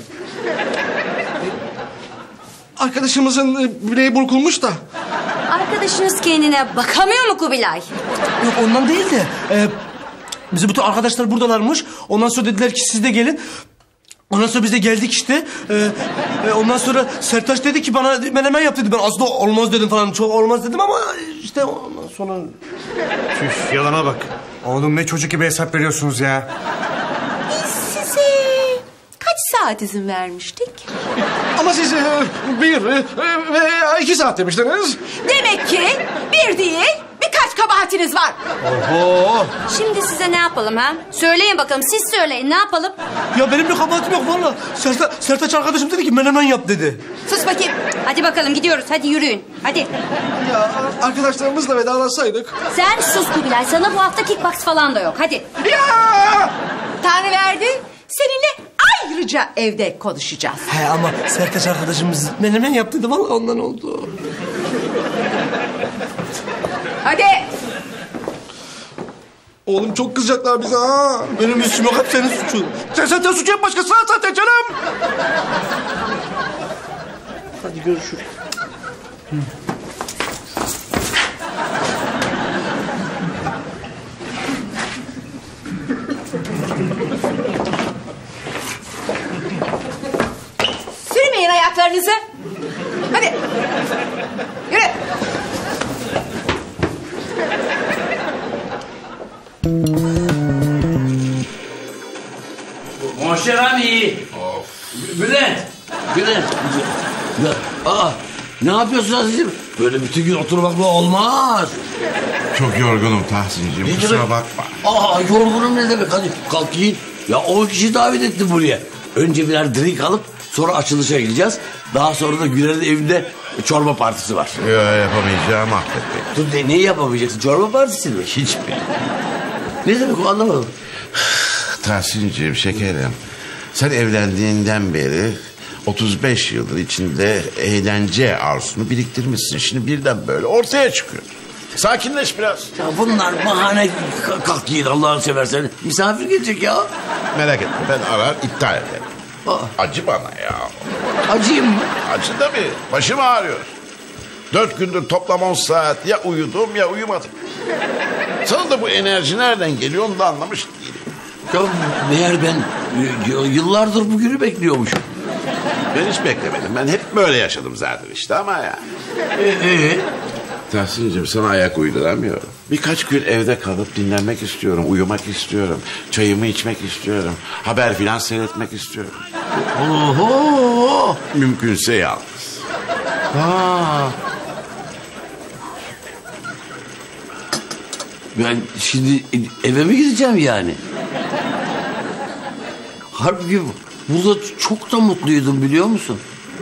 Arkadaşımızın bileği burkulmuş da. Arkadaşınız kendine bakamıyor mu Kubilay? Yok ondan değil de... E, bizim bütün arkadaşlar buradalarmış. Ondan sonra dediler ki siz de gelin. Ondan sonra biz de geldik işte. E, e, ondan sonra Sertaç dedi ki bana menemen yap dedi. Ben aslında olmaz dedim falan. Çok olmaz dedim ama işte ondan sonra... Tüh, yalana bak. Oğlum ne çocuk gibi hesap veriyorsunuz ya. Biz size kaç saat izin vermiştik? Ama siz e, bir e, veya iki saat demiştiniz. Demek ki bir değil birkaç kabahatiniz var. Oho. Şimdi size ne yapalım ha? Söyleyin bakalım, siz söyleyin, ne yapalım? Ya benim bir kabahatim yok valla. Serta, Sertaç arkadaşım dedi ki menemen yap dedi. Sus bakayım. Hadi bakalım gidiyoruz, hadi yürüyün. Hadi. Ya arkadaşlarımızla vedalaşsaydık. Sen sus Kubilay, sana bu hafta kickbox falan da yok, hadi. Ya! Tanrı verdi. Seninle ayrıca evde konuşacağız. He ama Sertaç arkadaşımız menemen yap dedi valla, ondan oldu. Hadi. Oğlum çok kızacaklar bize ha. Benim suçum yok, hep senin suçun. Sen zaten suç yap, başkasına zaten canım. Hadi görüşürüz. Hı. Sürmeyin ayaklarınızı. Hadi. Yürü. Monşer abi. Bülent. Bülent. Ya, aa, ne yapıyorsun Aziz'im? Böyle bütün gün oturmakla olmaz. Çok yorgunum Tahsin'ciğim, Ne kusura demek? bakma. Aa, yorgunum ne demek? Hadi kalk giyin. Ya on kişi davet etti buraya. Önce birer drink alıp Sonra açılışa gideceğiz. Daha sonra da Güler'in evinde çorba partisi var. Yok yapamayacağım Ahmet Bey. Dur de, neyi yapamayacaksın? Çorba partisi mi? Hiç mi? Ne demek o, anlamadım. Tahsin'ciğim şekerim. Sen evlendiğinden beri otuz beş yıldır içinde eğlence arzusunu biriktirmişsin. Şimdi birden böyle ortaya çıkıyor. Sakinleş biraz. Ya bunlar bahane, kalk yiyin Allah'ını seversen. Misafir gelecek ya. Merak etme, ben arar iptal ederim. Aa. Acı bana ya. Acıyım mı? Acı tabii. Başım ağrıyor. Dört gündür toplam on saat ya uyudum ya uyumadım. Sana da bu enerji nereden geliyor onu da anlamış değilim. Ya meğer ben yıllardır bugünü bekliyormuşum. Ben hiç beklemedim. Ben hep böyle yaşadım zaten işte ama ya. Ee? ee? Tahsin'cim sana ayak uyduramıyorum. Birkaç gün evde kalıp dinlenmek istiyorum. Uyumak istiyorum. Çayımı içmek istiyorum. Haber filan seyretmek istiyorum. Oho! Mümkünse yalnız. Ha. Ben şimdi eve mi gideceğim yani? Halbuki burada çok da mutluydum biliyor musun?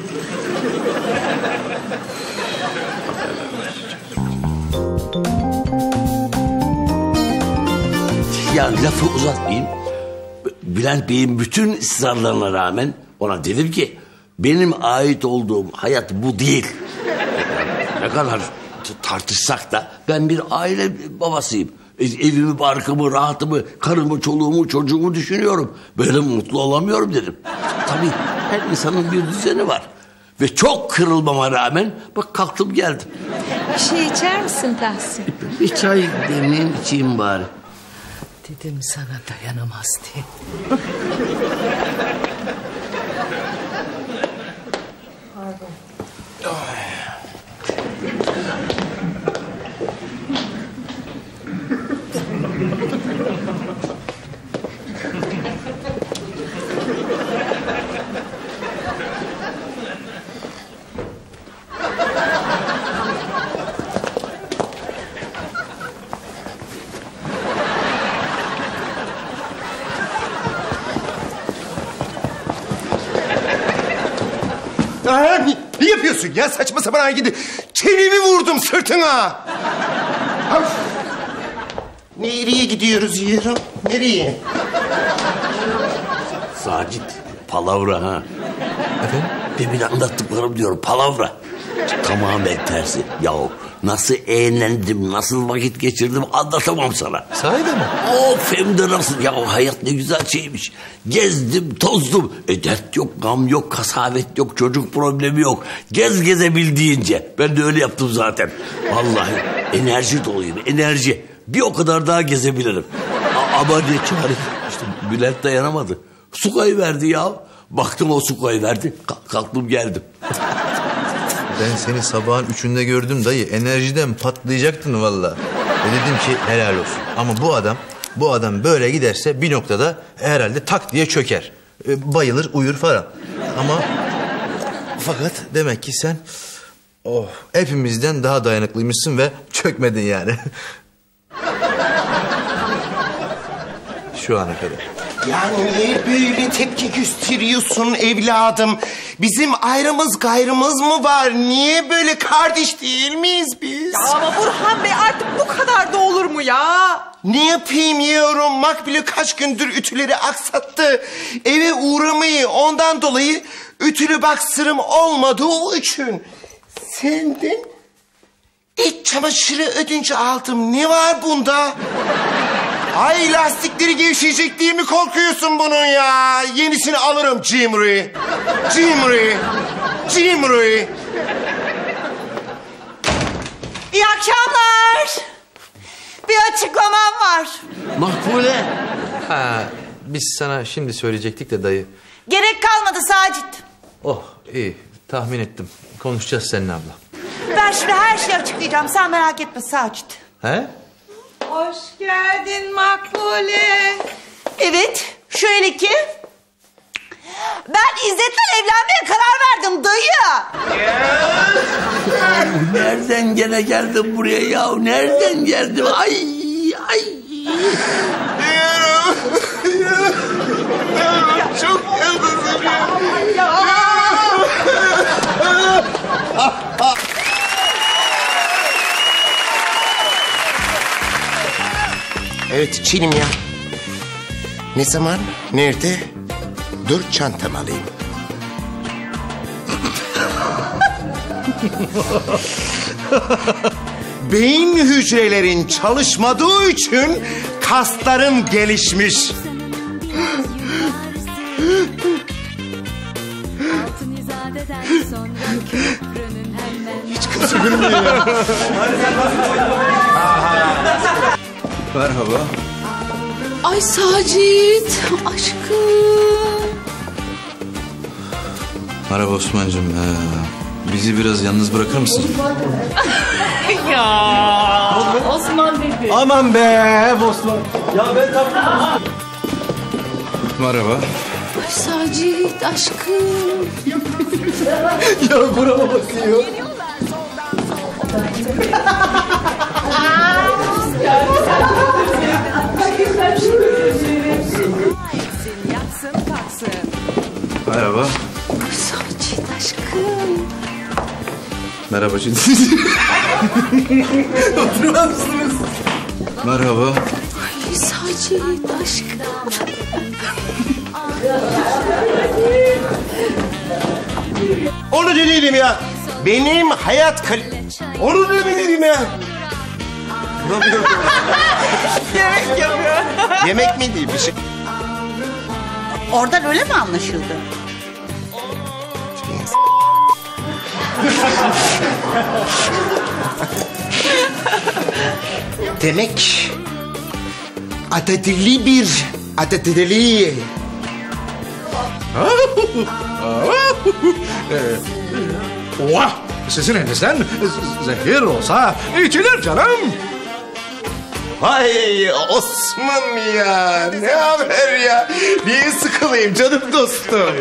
Ya lafı uzatmayayım. Bülent Bey'in bütün ısrarlarına rağmen ona dedim ki benim ait olduğum hayat bu değil. Ne kadar tartışsak da ben bir aile babasıyım. Evimi, barkımı, rahatımı, karımı, çoluğumu, çocuğumu düşünüyorum. Böyle mutlu olamıyorum dedim. Tabii her insanın bir düzeni var. Ve çok kırılmama rağmen bak kalktım geldim. Bir şey içer misin Tahsin? Bir çay demleyeyim içeyim bari. Dedim sana dayanamaz diye. Pardon. Aa, ne yapıyorsun ya saçma sapan hareket? Çenemi vurdum sırtına. Of. Nereye gidiyoruz yarım? Nereye? Sacit, palavra ha. Efendim? Demin anlattıklarım diyorum, palavra. Tamamen tersi. Yahu nasıl eğlendim, nasıl vakit geçirdim anlatamam sana. Sahi de mi? Of hem de nasıl. Ya hayat ne güzel şeymiş. Gezdim, tozdum. E dert yok, gam yok, kasavet yok, çocuk problemi yok. Gez gezebildiğince. Ben de öyle yaptım zaten. Vallahi enerji doluyum, enerji. Bir o kadar daha gezebilirim. A- ama ne çare. İşte Bülent dayanamadı. Su koyuverdi ya. Baktım o su koyuverdi. Kalk- kalktım geldim. Ben seni sabahın üçünde gördüm dayı. Enerjiden patlayacaktın valla. Ve dedim ki helal olsun. Ama bu adam, bu adam böyle giderse bir noktada herhalde tak diye çöker. E, bayılır, uyur falan. Ama fakat demek ki sen oh, hepimizden daha dayanıklıymışsın ve çökmedin yani. Şu ana kadar. Yani niye böyle tepki gösteriyorsun evladım? Bizim ayrımız gayrımız mı var? Niye böyle kardeş değil miyiz biz? Ya ama Burhan Bey artık bu kadar da olur mu ya? Ne yapayım yavrum? Makbule kaç gündür ütüleri aksattı. Eve uğramayı ondan dolayı ütülü baksırım olmadığı için. Senden iç çamaşırı ödünç aldım. Ne var bunda? Ay lastikleri gevşeyecek diye mi korkuyorsun bunun ya? Yenisini alırım Cimri. Cimri. Cimri. İyi akşamlar. Bir açıklamam var. Makbule. Ha, biz sana şimdi söyleyecektik de dayı. Gerek kalmadı Sacit. Oh iyi tahmin ettim. Konuşacağız seninle abla. Ben şimdi her şeyi açıklayacağım. Sen merak etme Sacit. He? Hoş geldin Makbule. Evet, şöyle ki... Ben İzzet'le evlenmeye karar verdim dayı. Nereden gene geldim buraya ya? Nereden geldim? Ay ay. Çok yıldızım ya. Evet içelim ya. Ne zaman? Nerede? Dur çantamı alayım. Beyin hücrelerin çalışmadığı için kasların gelişmiş. Hiç kimse gülmüyor ya. Merhaba. Ay Sacit, aşkım. Merhaba Osman'cığım. Ee, bizi biraz yalnız bırakır mısın? Ya Osman dedi. Aman be Osman. Ya ben tam... Merhaba. Ay Sacit, aşkım. Ya burama bakıyor. Merhaba. Sacit aşkım. Merhaba Cid. Oturmaz mısınız? Merhaba. Ay Sacit aşkım. Onu dedim ya. Benim hayat kal... Onu dedim ya. Yemek yapıyor. Yemek mi değil bir şey? Oradan öyle mi anlaşıldı? Demek adetli bir adetli. Vah! Sizin elinizden zehir olsa içilir canım. Vay Osman ya. Ne haber ya? Niye sıkılayım canım dostum?